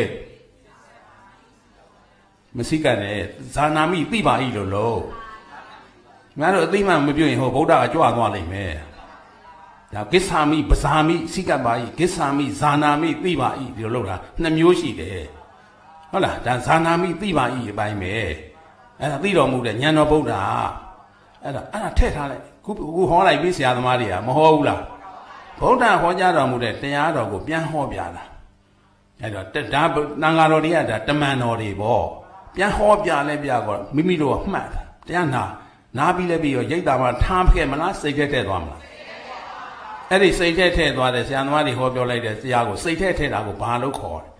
မစိကနဲ့ဇာနာမိသိပါ၏လို့ငါတို့အသိမှမပြုတ်ရင်ဟိုဗုဒ္ဓအကြွသွားလိမ့်မယ်ဒါကိစ္ဆာမိပဇာမိစိကပါ၏ကိစ္ဆာမိဇာနာမိသိပါ၏ဒီလိုလုပ်တာနှစ်မျိုးရှိတယ်ဟုတ်လားဒါဇာနာမိသိပါ၏အပိုင်းပဲအဲ့ဒါသိတော်မူတဲ့ဉာဏ်တော်ဗုဒ္ဓအဲ့ဒါထည့်ထားလိုက်ခုဟောလိုက်ပြီဆရာသမားတွေကမဟောဘူးလားဗုဒ္ဓဟောကြားတော်မူတဲ့တရားတော်ကိုပြန်ဟောပြတာအဲ့တော့ဒါသံဃာတော်တွေကဒါတမန်တော်တွေပေါ့ပြန်ဟောပြလဲပြတော့မိမိတို့ကမှတ်တာတရားနာပြီးလဲပြီးရောရိတ်တာမှထားခဲ့မလားစိတ်ထဲထည့်သွားမလားအဲ့ဒီစိတ်ထဲထည့်သွားတယ်ဆရာသမားတွေဟောပြောလိုက်တဲ့တရားကိုစိတ်ထဲထည့်တာကိုဘာလို့ခေါ်လဲ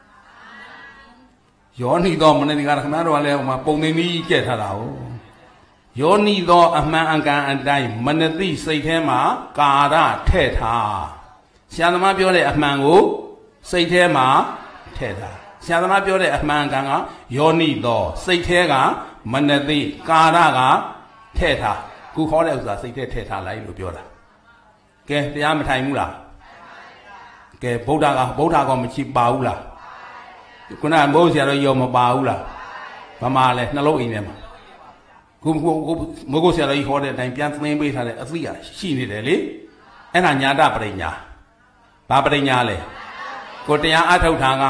ယောနိသောမနတိကာခင်ဗျားတို့ကလည်းဟိုမှာပုံသိန်းကြီးကြက်ထားတာဟုတ်ယောနိသောအမှန်အကန်အတိုင်းမနတိစိတ်ထဲမှာကာရထည့်ထားဆရာသမားပြောတဲ့အမှန်ကိုစိတ်ထဲမှာထည့်ထားဆရာသမားပြောတဲ့အမှန်ကန်ကယောနိသောစိတ်ထဲကမနတိကာရကထည့်ထားခုခေါ်တဲ့ဥစ္စာစိတ်ထဲထည့်ထားလိုက်လို့ပြောတာကဲတရားမထိုင်ဘူးလားကဲဗုဒ္ဓကမချိပါဘူးလားခုနမိုးဆရာတော်ရောမပါဘူးလားဗမာလဲနှလုံးအိမ်ထဲမှာခုမိုးကိုဆရာတော်ကြီးဟောတဲ့အတိုင်းပြန်သင်ပေးထားတဲ့အသိရရှိနေတယ်လေအဲ့ဒါညာတပရိညာဘာပရိညာလဲကိုတရားအထုတ်တာက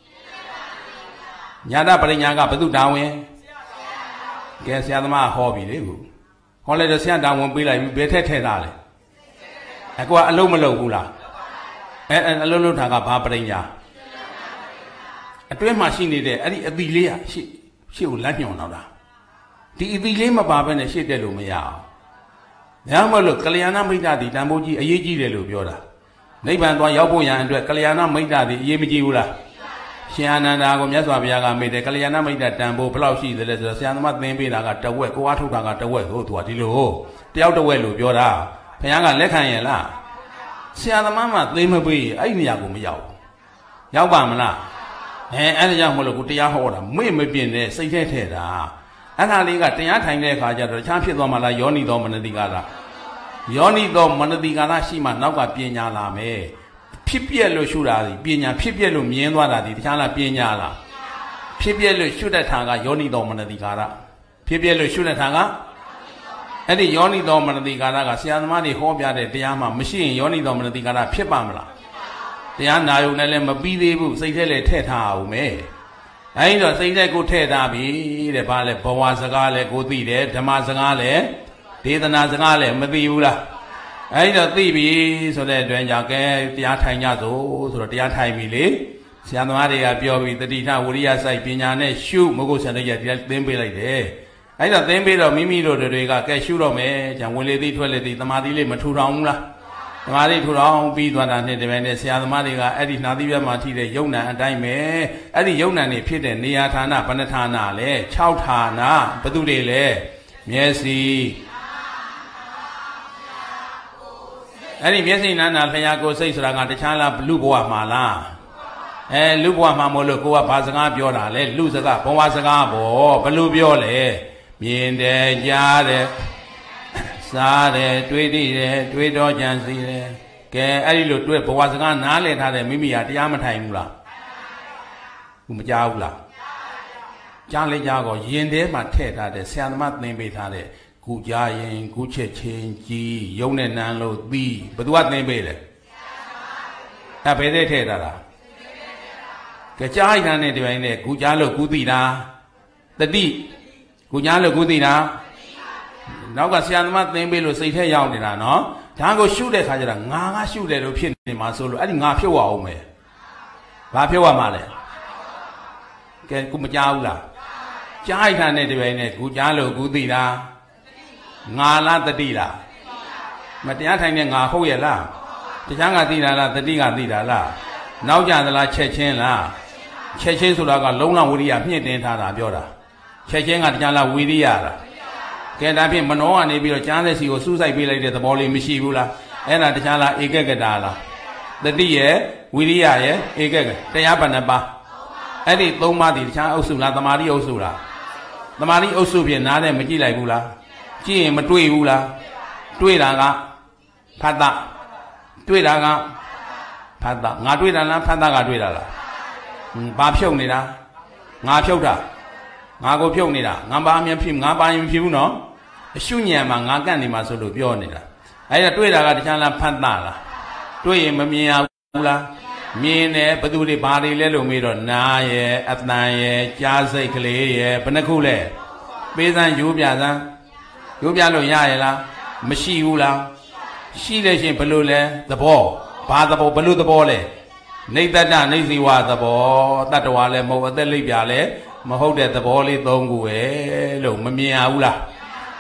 ညာတပရိညာကဘု து တာဝန်ကဲဆရာသမားဟောပြီလေခုဟောလိုက်တော့ဆရာတာဝန်ပေးလိုက်ပြီဘယ်ထက်ထဲတာလဲအကွာအလုံးမလုံးဘူးလားအလုံးလုံးတာကဘာပရိညာအတွင်းမှာရှိနေတဲ့အဲ့ဒီအတိလေးကရှေ့ကိုလက်ညှော်တော့တာဒီအတိလေးမပါဘဲနဲ့ရှေ့တက်လို့မရအောင်။ဒါမှမဟုတ်ကလျာဏမိတ်တာဒီတန်ဖိုးကြီးအရေးကြီးတယ်လို့ပြောတာ။နိဗ္ဗာန်သွားရောက်ဖို့ရန်အတွက်ကလျာဏမိတ်တာဒီအရေးမကြီးဘူးလား။ရှင်အာနန္ဒာကိုမြတ်စွာဘုရားကမေးတယ်ကလျာဏမိတ်တာတန်ဖိုးဘယ်လောက်ရှိသလဲဆိုတော့ဆရာသမားသင်ပေးတာကတဝက်ကိုအားထုတ်တာကတဝက်ကိုသူကဒီလိုတယောက်တဝက်လို့ပြောတာဘုရားကလက်ခံရဲ့လား။ဆရာသမားမှသိမပေးအဲ့ဒီနေရာကိုမရောက်ဘူး။ရောက်ပါမလား။အဲ့ဒါကြောင့်မလို့ကိုတရားဟောတာမေ့မပြင်းနဲ့စိတ်ထဲထည့်တာအဲ့ဒါလေးကတရားထိုင်တဲ့အခါကျတော့တခြားဖြစ်သွားမှလားယောနိသောမနတိကာရယောနိသောမနတိကာရရှိမှနောက်ကပညာလာမယ်ဖြစ်ပြက်လို့ရှုတာဒီပညာဖြစ်ပြက်လို့မြင်သွားတာဒီတခြားလားပညာလားဖြစ်ပြက်လို့ရှုတတ်တာကယောနိသောမနတိကာရဖြစ်ပြက်လို့ရှုတတ်တာကအဲ့ဒီယောနိသောမနတိကာရကဆရာသမားတွေဟောပြတဲ့တရားမှမရှိရင်ယောနိသောမနတိကာရဖြစ်ပါမလားတရားနာယုံနဲ့လည်းမပြီးသေးဘူးစိတ်ထဲလည်းထည့်ထားအောင်မယ်အဲဒီတော့စိတ်ထဲကိုထည့်ထားပြီတဲ့ဘာလဲဘဝစကားလည်းကိုသိတယ်ဓမ္မစကားလည်းဒေသနာစကားလည်းမသိဘူးလားအဲဒီတော့သိပြီဆိုတဲ့အတွင်းကြောင့်ကဲတရားထိုင်ကြစို့ဆိုတော့တရားထိုင်ပြီလေဆရာသမားတွေကပြောပြီးတတိထဝရိယစိုက်ပညာနဲ့ရှုမဟုတ်ဆန္ဒရတရားသင်ပေးလိုက်တယ်အဲဒီတော့သင်ပေးတော့မိမိတို့တွေကကဲရှုတော့မယ်じゃဝင်လေသိထွက်လေသိသမာဓိလေးမထူထောင်ဘူးလားသမာဓိထူထောင်ပြီးသွားတာနဲ့တပည့်နဲ့ဆရာသမားတွေကအဲ့ဒီနှာသီးပြတ်မှာထိတဲ့ယုံ nant အတိုင်းပဲအဲ့ဒီယုံ nant နေဖြစ်တဲ့နေရာဌာနဘဏ္ဍဌာနလဲ6ဌာနဘယ်သူတွေလဲမျက်စိအဲ့ဒီမျက်စိနာနာလျှာကိုစိတ်ဆိုတာကတခြားလားလူဘဝမှာလားလူဘဝမှာမို့လို့ကိုကဘာစကားပြောတာလဲလူစကားဘဝစကားပေါ့ဘယ်လိုပြောလဲမြင်တယ်ကြားတယ်စားတယ်တွေးသိတယ်တွေးတော့ကြံစီတယ်ကဲအဲ့ဒီလိုတွေးဘဝစကားနားလည်ထားတဲ့မိမိဟာတရားမထိုင်ဘူးလားဘူးမကြားဘူးလားကြားလေကြားကောယင်ထဲမှာထည့်ထားတဲ့ဆရာသမားသင်ပေးထားတဲ့ခုကြားရင်ခုချက်ချင်းကြီးယုံနဲ့နန်းလို့သိဘသူကသင်ပေးလဲအဲ့ဘယ်ထဲထည့်ထားတာကဲကြားလိုက်တာနဲ့ဒီပိုင်းနဲ့ခုကြားလို့ခုသိတာတတိခုကြားလို့ခုသိတာနောက်ကဆရာသမားသင်ပေးလို့စိတ်ထဲရောက်နေတာနော်ဒါကိုရှုတဲ့ခါကျတော့ငါရှုတယ်လို့ဖြစ်နေမှာဆိုလို့အဲ့ဒီငါဖြုတ်ရအောင်မယ်ဘာဖြုတ်ရမှာလဲကဲခုမကြားဘူးလားကြားလိုက်တာနဲ့ဒီပိုင်းနဲ့ခုကြားလို့ခုသိတာငါလားတတိလားမတရားထိုင်တဲ့ငါဟုတ်ရဲ့လားတရားကသိတာလားတတိကသိတာလားနောက်ကြသလားချက်ချင်းလားချက်ချင်းဆိုတာကလုံးဝဝိရိယမြင့်တင်ထားတာပြောတာချက်ချင်းကတရားလားဝိရိယလားကဲဒါဖြင့်မနောကနေပြီးတော့ကြားတဲ့စီကိုစူးစိုက်ပေးလိုက်တဲ့သဘောလေးမရှိဘူးလားအဲ့ဒါတရားလားဧကကတာလားတတိရဲ့ဝိရိယရဲ့ဧကကတရားဘဏ္ဍပါအဲ့ဒီ၃ပါးဒီတရားအုပ်စုလားသမာဓိအုပ်စုလားသမာဓိအုပ်စုဖြင့်နားနဲ့မကြည့်လိုက်ဘူးလားကြည့်ရင်မတွေ့ဘူးလားတွေ့တာကဖတ်တာတွေ့တာကဖတ်တာငါတွေ့တာလားဖတ်တာကတွေ့တာလားဘာဖြုတ်နေတာငါဖြုတ်တာငါကိုဖြုတ်နေတာငါပါအမြင်ဖြစ်ငါပါရင်မဖြစ်ဘူးနော်အရှုညံမှာငါကန့်နေမှာဆိုလို့ပြောနေတာအဲ့ဒါတွေ့တာကတခြားလားဖတ်တာလားတွေ့ရင်မမြင်ရဘူးလားမြင်တယ်ဘသူတွေဘာတွေလဲလို့မေးတော့နားရဲ့အတန်ရဲ့ကြားစိတ်ကလေးရဲ့ဘယ်နှခုလဲပေးစမ်းယူပြစမ်းယူပြလို့ရရဲ့လားမရှိဘူးလားရှိတဲ့ရှင်ဘလို့လဲသဘောဘာသဘောဘလို့သဘောလဲနေတ္တနေစီဝသဘောတတ္တဝါလဲမဟုတ်အသက်လိပ်ပြလဲမဟုတ်တဲ့သဘောလေး၃ခုပဲလို့မမြင်ရဘူးလား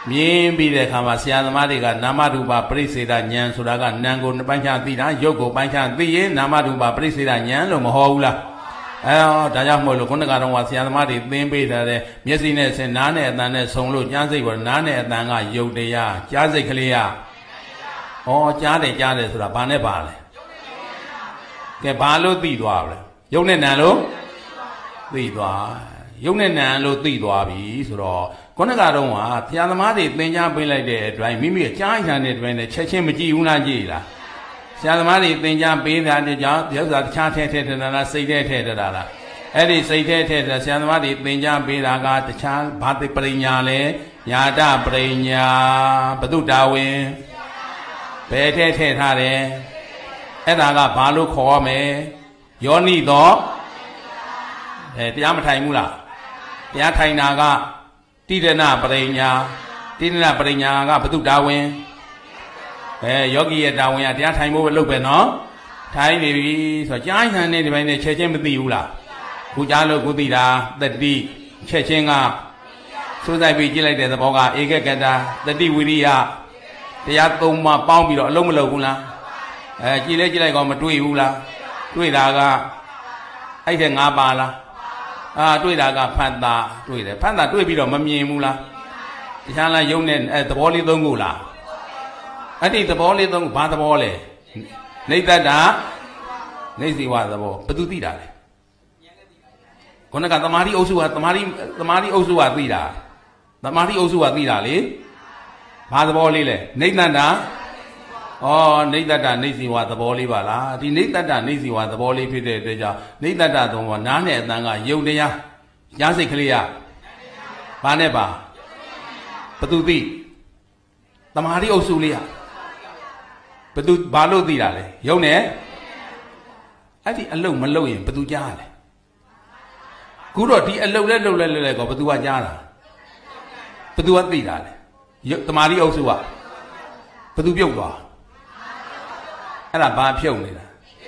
မြင်ပြီးတဲ့အခါမှာဆရာသမားတွေကနာမရူပပရိစ္ဆေဒဉာဏ်ဆိုတာကနာမ်ကိုပိုင်းခြားသိတာရုပ်ကိုပိုင်းခြားသိရင်နာမရူပပရိစ္ဆေဒဉာဏ်လို့မဟောဘူးလားဒါကြောင့်မို့လို့ခုနကတော့ဆရာသမားတွေသင်ပေးထားတဲ့မျက်စိနဲ့ဆင်နားနဲ့အသံနဲ့ဆုံလို့ကြားစိတ်ပေါ်နားနဲ့အသံကယုတ်တရားကြားစိတ်ကလေးကကြားတယ်ဆိုတာဘာနဲ့ပါလဲကဲဘာလို့သိသွားလဲယုတ်နဲ့နာလို့သိသွားယုတ်နဲ့နာလို့သိသွားပြီဆိုတော့ခုနကတော့ဆရာသမားတွေသင်ကြားပေးလိုက်တဲ့အတိုင်းမိမိကြားရတဲ့အတွင်းနဲ့ချက်ချင်းမကြည့်ဘူးလားကြည့်လားဆရာသမားတွေသင်ကြားပေးတာတကြောင်ဥစ္စာတခြားထဲထတာလားစိတ်ထဲထတာလားအဲ့ဒီစိတ်ထဲထဆရာသမားတွေသင်ကြားပေးတာကတခြားဘာတိပရိညာလဲညာတပရိညာဘုဒ္ဓတာဝင်ဘယ်ထဲထားတယ်အဲ့ဒါကဘာလို့ခေါ်ရမလဲယောနိသောတရားမထိုင်ဘူးလားတရားထိုင်တာကတိရဏပရိညာတိရဏပရိညာကဘုဒ္ဓတာဝင်ယောဂီရဲ့တာဝန်ကတရားထိုင်ဖို့ပဲလုပ်ပဲနော်ထိုင်နေပြီဆိုတော့ကြားဟန်တဲ့ဒီပိုင်းနဲ့ချက်ချင်းမသိဘူးလားခုကြားလို့ခုသိတာတတိချက်ချင်းကစိုးစိုက်ပြီးကြည့်လိုက်တဲ့သဘောကဧကကတတတိဝိရိယတရားသုံးပါးပေါင်းပြီးတော့အလုံးမလုံးဘူးလားကြည့်လိုက်ကောမတွေ့ဘူးလားတွေ့တာကအဲ့တဲ့၅ပါးလားတွေ့တာကဖတ်တာတွေ့တယ်ဖတ်တာတွေ့ပြီးတော့မမြင်ဘူးလားတခြားလားယုံနဲ့သဘောလေးသုံးခုလားအဲ့ဒီသဘောလေးသုံးဘာသဘောလဲနေတ္တတာနေစီဝသဘောဘယ်သူသိတာလဲခုနကသမာဓိအုပ်စုကသမာဓိအုပ်စုကသိတာသမာဓိအုပ်စုကသိတာလေဘာသဘောလေးလဲနေတ္တတာနေတ္တတာနေစီဝသဘောလေးပါလားဒီနေတ္တတာနေစီဝသဘောလေးဖြစ်တဲ့အတွက်ကြောင့်နေတ္တတာသုံးပါနားနဲ့အတန်ကယုံတရားကြားစိတ်ကလေးကဘာနဲ့ပါဘယ်သူသိသမာဓိအုပ်စုလေးကဘယ်သူဘာလို့သိတာလဲယုံနဲ့အဲ့ဒီအလုတ်မလုတ်ရင်ဘယ်သူကြားလဲခုတော့ဒီအလုတ်လဲကောဘယ်သူကကြားတာဘယ်သူကသိတာလဲသမာဓိအုပ်စုကဘယ်သူပြုတ်သွားအဲ့ဒါဘာဖြုတ်နေတာ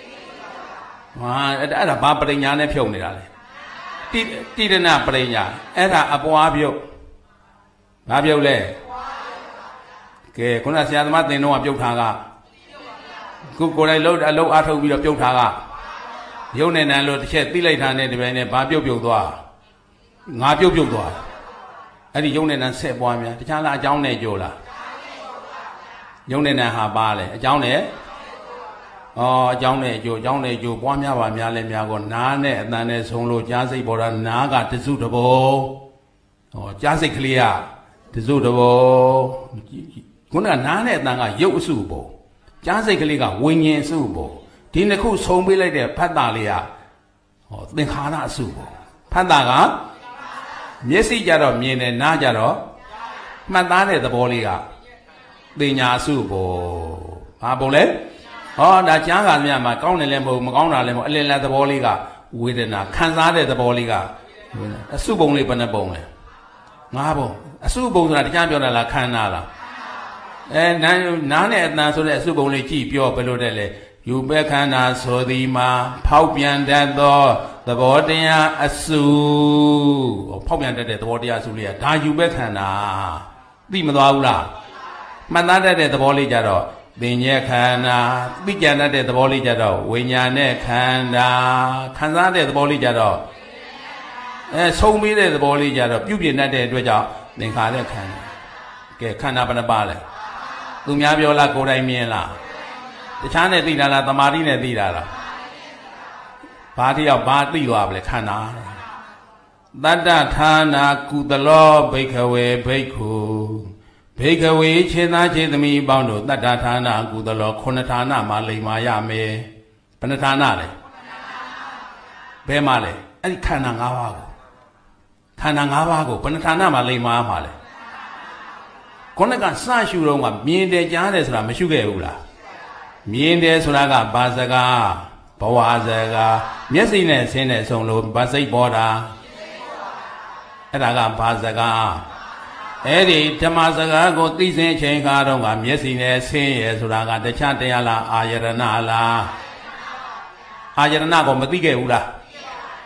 အဲ့ဒါဘာပရိညာနဲ့ဖြုတ်နေတာလဲတိရဏပရိညာအဲ့ဒါအပွားပြုတ်ဘာပြုတ်လဲကဲခုနဆရာသမားသင်တော့ပြုတ်ထားကခုကိုယ်တိုင်လှုပ်အလုံးအားထုတ်ပြီးတော့ပြုတ်ထားကရုပ်နဲ့နံလို့တစ်ချက်သိလိုက်တာနဲ့ဒီပိုင်းနဲ့ဘာပြုတ်သွားငါပြုတ်သွားအဲ့ဒီရုပ်နဲ့နံဆက်ပွားများတခြားလားအကြောင်းနဲ့ကြိုလားရုပ်နဲ့နံဟာပါလေအကြောင်းနဲ့အကြောင်းနဲ့ကြိုပွားများပါများလဲများကောနားနဲ့အတန်နဲ့ဆုံးလို့ကြားစိတ်ပေါ်တာနားကတစုတဘောကြားစိတ်ကလေးကတစုတဘောခုနကနားနဲ့အတန်ကရုပ်အစုပေါ့ကြားစိတ်ကလေးကဝိညာဉ်အစုပေါ့ဒီနှစ်ခုဆုံပေးလိုက်တဲ့ဖတ်တာလေးကသင်္ခါရအစုပေါ့ဖတ်တာကမျက်စိကြတော့မြင်တယ်နားကြတော့မှတ်သားတဲ့သဘောလေးကပညာအစုပေါ့ဘာပုံလဲဒါကြားကမြတ်မှာကောင်းတယ်လည်းမဟုတ်မကောင်းတာလည်းမဟုတ်အလယ်လတ်သဘောလေးကဝေဒနာခံစားတဲ့သဘောလေးကအစုပုံလေးဘယ်နှပုံလဲ၅ပုံအစုပုံဆိုတာတရားပြောတာလားခန္ဓာလားနားနဲ့အတန်ဆိုတဲ့အစုပုံလေးကြည့်ပြောဘယ်လိုတဲ့လဲယူပဲခန္ဓာဆိုသည်မှာဖောက်ပြန်တတ်သောသဘောတရားအစုဖောက်ပြန်တတ်တဲ့သဘောတရားအစုလေးကဒါယူပဲခန္ဓာသိမသွားဘူးလားမှတ်သားတတ်တဲ့သဘောလေးကြတော့ပင်ညက်ခန္ဓာသိကြတတ်တဲ့သဘောလေးကြတော့ဝိညာဉ်နဲ့ခန္ဓာခံစားတဲ့သဘောလေးကြတော့ဆုံးပြီးတဲ့သဘောလေးကြတော့ပြုပြင်တတ်တဲ့အတွက်ကြောင့်သင်္ခါရခန္ဓာကဲခန္ဓာဘယ်နှပါလဲသူများပြောလားကိုယ်တိုင်မြင်လားတခြားနဲ့သိတာလားသမာဓိနဲ့သိတာလားဘာတိရောက်ဘာသိသွားပါလဲခန္ဓာတတ္တဌာနာကုသလောဘိက္ခဝေဘိက္ခုဘိက္ခဝေခြေသားခြေသမီးပေါင်းတို့တတ္တဌာနာကုသလောခုနှစ်ဌာနမှာလိမ္မာရမယ်ဘယ်နှဌာနလဲဘယ်မှာလဲအဲ့ဒီခန္ဓာ၅ပါးကိုခန္ဓာ၅ပါးကိုဘယ်နှဌာနမှာလိမ္မာမှာလဲခုနကစရှုတော့ကမြင်တယ်ကြားတယ်ဆိုတာမရှုခဲ့ဘူးလားမြင်တယ်ဆိုတာကဘာစကားဘဝစကားမျက်စိနဲ့ဆင်းတဲ့ဆုံးလို့ဘာစိတ်ပေါ်တာအဲ့ဒါကဘာစကားအဲ့ဒီဓမ္မစကားကိုသိစဉ်ချိန်ခါတော့ကမျက်စိနဲ့ဆင်းရဲဆိုတာကတခြားတရားလားအာယရဏလားအာယရဏကိုမသိခဲ့ဘူးလား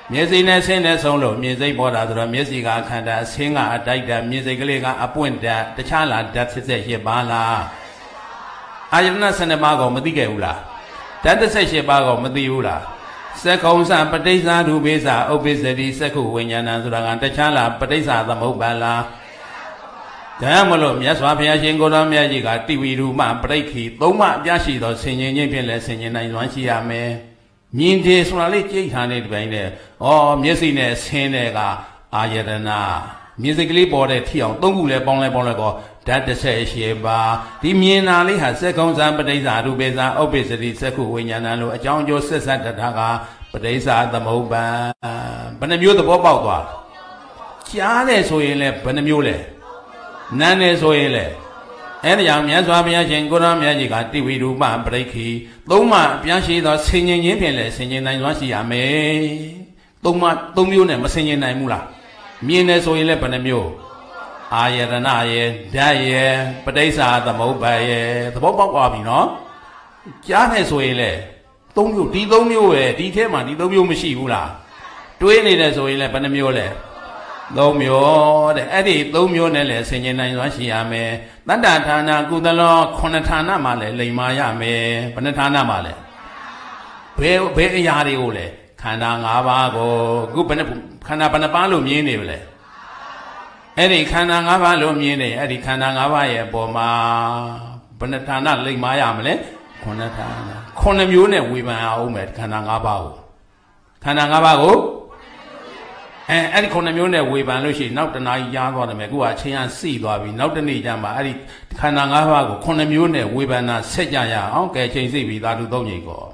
မျက်စိနဲ့ဆင်းနဲ့ဆုံးလို့မြင်စိတ်ပေါ်တာဆိုတော့မျက်စိကခန္ဓာအဆင်းကအတိုက်ဓာတ်မြင်စိတ်ကလေးကအပွင့်ဓာတ်တခြားလားဓာတ်78ပါးလားအာယတနာ12ပါးကိုမသိခဲ့ဘူးလားဓာတ်18ပါးကိုမသိဘူးလားစက္ကုံစပဋိစ္စရူပိစဥပ္ပစ္စတိစက္ခုဝိညာဏဆိုတာကတခြားလားပဋိစ္စသမုပ္ပါလားဒါမှမလို့မြတ်စွာဘုရားရှင်ကိုတော်မြတ်ကြီးကတိဝိရူမပရိက္ခိသုံးမအပြားရှိသောဆင်ញင်ခြင်းဖြင့်လည်းဆင်ញင်နိုင်စွမ်းရှိရမယ်မြင်တယ်ဆိုတာလေးကြိတ်ထားတဲ့ဒီပိုင်းနဲ့ဩမျက်စိနဲ့ဆင်းတဲ့ကအာယတနာမြင်စိတ်ကလေးပေါ်တဲ့ထိအောင်သုံးခုလည်းပေါင်းလိုက်ကောဓာတ်18ပါးဒီမြင်တာလေးဟာစက္ကုံစပဋိစ္စရူပေစဥပ္ပစ္စတိစက္ခုဝိညာဏလို့အကြောင်းအကျိုးဆက်ဆက်တတ်တာကပဋိစ္စသမုပ္ပါဘယ်နှမျိုးသဘောပေါက်သွားကြားတယ်ဆိုရင်လည်းဘယ်နှမျိုးလဲနားတယ်ဆိုရင်လည်းအဲ့ဒါကြောင့်မြတ်စွာဘုရားရှင်ကိုရောမြတ်ကြီးကတိဝိရူပပရိက္ခိသုံးမအပြားရှိသောဆင်ញင်ခြင်းဖြင့်လည်းဆင်ញင်နိုင်စွမ်းရှိရမယ်သုံးမျိုးနဲ့မဆင်ញင်နိုင်ဘူးလားမြင်တယ်ဆိုရင်လည်းဘယ်နှမျိုးအာယတနာရဲ့ဓာတ်ရဲ့ပဋိစ္စသမုပ္ပါရဲ့သဘောပေါက်သွားပြီနော်ကြားတယ်ဆိုရင်လည်းသုံးမျိုးဒီသုံးမျိုးပဲဒီထဲမှာဒီသုံးမျိုးမရှိဘူးလားတွေးနေတယ်ဆိုရင်လည်းဘယ်နှမျိုးလဲသုံးမျိုးတဲ့အဲ့ဒီသုံးမျိုးနဲ့လည်းဆင်ញင်နိုင်စွမ်းရှိရမယ်တတ္တဌာနကုသလော9ဌာနမှာလည်းလိမ္မာရမယ်ဘယ်နှဌာနမှာလဲဘယ်အရာတွေကိုလဲခန္ဓာ၅ပါးကိုခုဘယ်နှခန္ဓာဘယ်နှပါးလို့မြင်နေပြီလဲအဲ့ဒီခန္ဓာ၅ပါးလို့မြင်နေအဲ့ဒီခန္ဓာ၅ပါးရဲ့အပေါ်မှာဘယ်နှဌာနလိမ္မာရမလဲ9ဌာန9မျိုးနဲ့ဝေဖန်အောင်မယ်ခန္ဓာ၅ပါးကိုခန္ဓာ၅ပါးကိုအဲ့ဒီ9မျိုးနဲ့ဝေဖန်လို့ရှိရင်နောက်တနာကြီးရားသွားတယ်မယ်ခုကအချင်းအားစီသွားပြီနောက်တနေ့ကျမှအဲ့ဒီခန္ဓာ၅ပါးကို9မျိုးနဲ့ဝေဖန်တာဆက်ကြရအောင်ကဲချိန်စိတ်ပြီးသာဓုသုံးချိန်ကော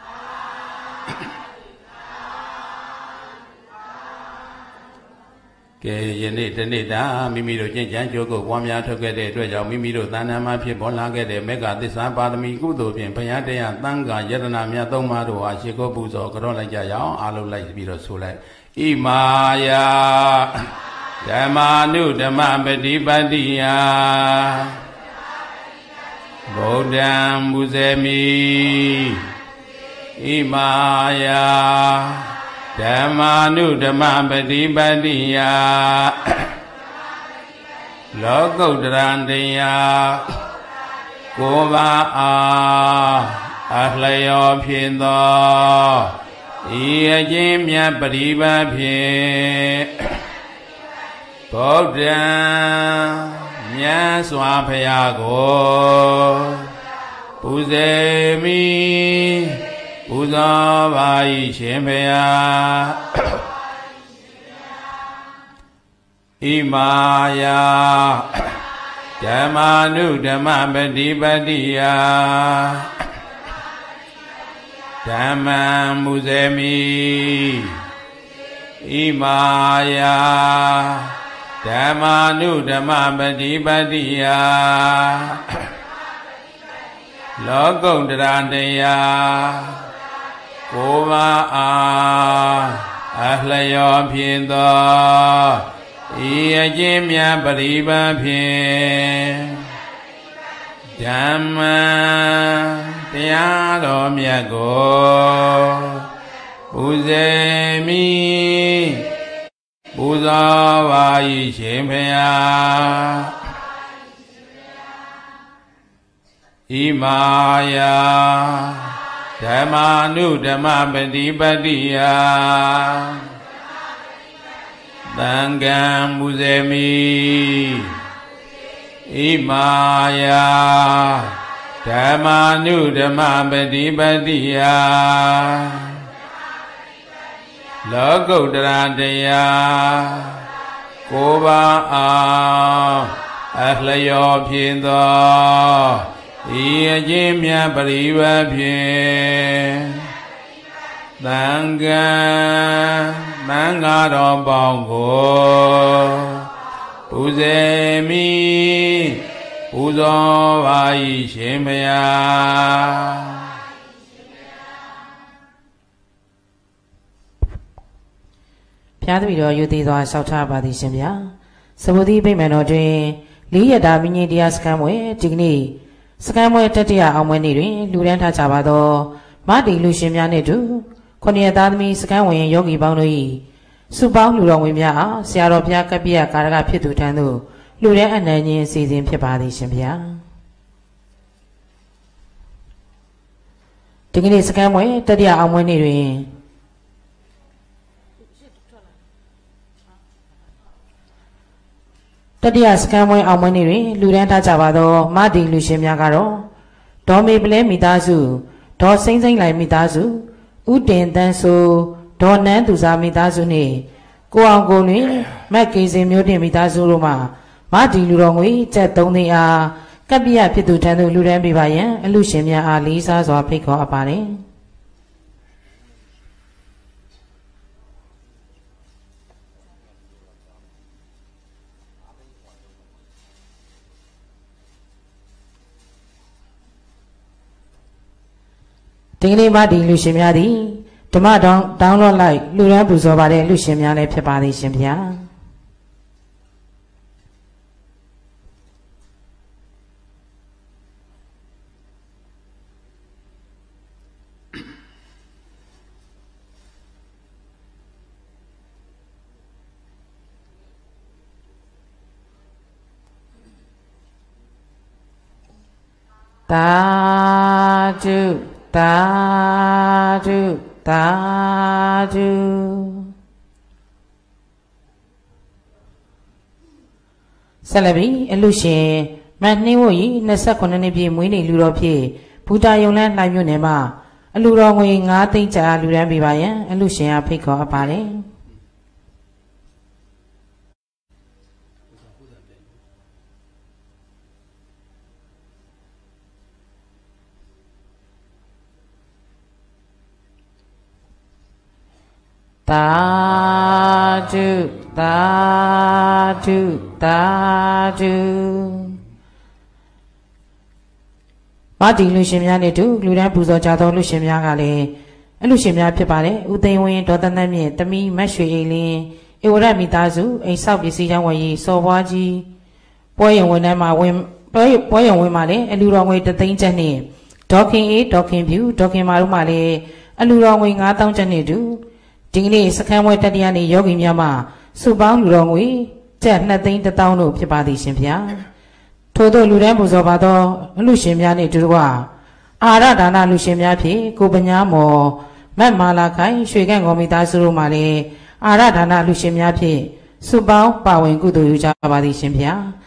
ကဲယနေ့တနေ့တာမိမိတို့ကျင့်ကြံကြိုးကိုပွားများထုတ်ခဲ့တဲ့အတွက်ကြောင့်မိမိတို့သဏ္ဍာန်မှာဖြစ်ပေါ်လာခဲ့တဲ့မေဃသစ္စာပါရမီကုသိုလ်ဖြင့်ဘုရားတရားသံဃာယတနာမြတ်သုံးပါးတို့အားရှိခိုးပူဇော်ကြောလိုက်ကြရအောင်အားလုံးလိုက်ပြီးတော့ဆိုလိုက်ဣမာယဓမ္မာနုဓမ္မပฏิပတ်တိယဗုဒ္ဓံမုဇေမိဣမာယဓမ္မာနုဓမ္မပฏิပတ်တိယလောကုတ္တရံတရားကိုယ်ပါအားအလျော်ဖြင့်သောဤအချင်းမြတ်ပရိပတ်ဖြင့်ဗုဒ္ဓံမြတ်စွာဘုရားကိုပူဇေမိပူဇော်ပါ၏ရှင်ဘုရားဣမာယဓမ္မာနုဓမ္မပฏิပတ်တိယဓမ္မံမုဇေမိဣမာယဓမ္မာနုဓမ္မပฏิပတ်တိယလောကုတ္တရတရားကိုယ်ပါအားအလျော်ဖြင့်သောဤအချင်းမြတ်ပရိပတ်ဖြင့်ဓမ္မတရားတော်မြတ်ကိုပူဇေမိပူဇော်ပါ၏ရှင်ဘုရားဣမာယဓမ္မာနုဓမ္မပฏิပတ်တိယသံဃံမုဇေမိဣမာယဓမ္မာနုဓမ္မပฏิပတ်တိယလောကုတ္တရတရားကိုယ်ပါအားအလျော်ဖြင့်သောဤအချင်းမြတ်ပရိပတ်ဖြင့်သံဃာသံဃာတော်ပေါင်းကိုပူဇေမိပူဇော်ပါ၏ရှင်ဘုရားဘုရားတပည့်တော်ယူသေးစွာလျှောက်ထားပါသည်ရှင်ဗျာသဘုတိဗိမာန်တော်တွင်လေးရတာမိညင်တရားစခန်းပွဲဒီကနေ့စကမ်းပွဲတတိယအောင်ပွဲနေ့တွင်လူရန်ထားကြပါသောမတီလူရှင်များနှင့်တူခုနှစ်သားသမီးစကန်းဝင်ယောဂီပေါင်းတို့၏စုပေါင်းလူတော်ဝင်များအားဆရာတော်ဘုရားကပ္ပိယကာရကဖြစ်သူထံသို့လူတဲ့အနံ့ချင်းအစီအစဉ်ဖြစ်ပါသည်ရှင်ဗျာဒီကနေ့စကန်းဝင်တတိယအောင်ပွဲနေ့တွင်တတိယစကန်းပွဲအောင်ပွဲနေ့တွင်လူဒန်းထားကြပါသောမဒီလူရှင်များကတော့ဒေါ်မေပလဲမိသားစုဒေါ်စိမ့်စိမ့်လိုက်မိသားစုဥတင်တန်းဆိုဒေါ်နန်းသူစားမိသားစုနှင့်ကိုအောင်ကိုလွင်မက်ကေစင်မျိုးတင်မိသားစုတို့မှမဒီလူတော်ငွေကျပ်3သိန်းအားကပ္ပိယဖြစ်သူထံသို့လူဒန်းပေးပါရန်အလူရှင်များအားလေးစားစွာဖိတ်ခေါ်အပ်ပါတယ်ဒီကနေ့မှဒီလူရှင်များသည်ဓမ္မတောင်းလော့လိုက်လူရန်ပူဇော်ပါတဲ့လူရှင်များလည်းဖြစ်ပါသည်ရှင်ဗျာသာဓုသာဓုသာဓုဆက်လက်ပြီးအလူရှင်မတ်နှင်းဝတ်ဤ29နှစ်ပြည့်မွေးနေ့လူတော်ဖြစ်ဘူတာယုံလန်းလှိုင်မြို့နယ်မှာအလူတော်ငွေ9သိန်းကျပ်လူရန်ပေးပါရန်အလူရှင်အားဖိတ်ခေါ်အပ်ပါတယ်သာဓုသာဓုသာဓုမဒီလူရှင်များနဲ့တူလူတန်းပူဇော်ကြသောလူရှင်များကလည်းအလူရှင်များဖြစ်ပါတယ်ဦးသိန်းဝင်းဒေါ်တန်းတန်းမြင့်တမီမတ်ရွှေအိမ်လင်းဧဝရမိသားစုအိမ်ဆောက်ပစ္စည်းချောင်းဝယ်ရေးစော်ဘွားကြီးပွဲရုံဝင်ထဲမှာပွဲရုံဝင်မှာလည်းအလူတော်ငွေ3သိန်းကျပ်နဲ့ဒေါခင်အေးဒေါခင်ဖြူဒေါခင်မာတို့မှလည်းအလူတော်ငွေ9000ကျပ်နဲ့တူဒီကနေ့စခန်းဝဲတတိယနေ့ယောဂီများမှစုပေါင်းလူတော်ငွေကျပ်2သိန်း1000တို့ဖြစ်ပါသည်ရှင်ဗျာထို့သောလူတန်းပူဇော်ပါသောအလူရှင်များနှင့်တူတကွအာရဒါနလူရှင်များဖြင့်ကိုပညာမော်မတ်မာလာခိုင်ရွှေကန့်ကောမိသားစုတို့မှလည်းအာရဒါနလူရှင်များဖြင့်စုပေါင်းပါဝင်ကုသိုလ်ယူကြပါသည်ရှင်ဗျာ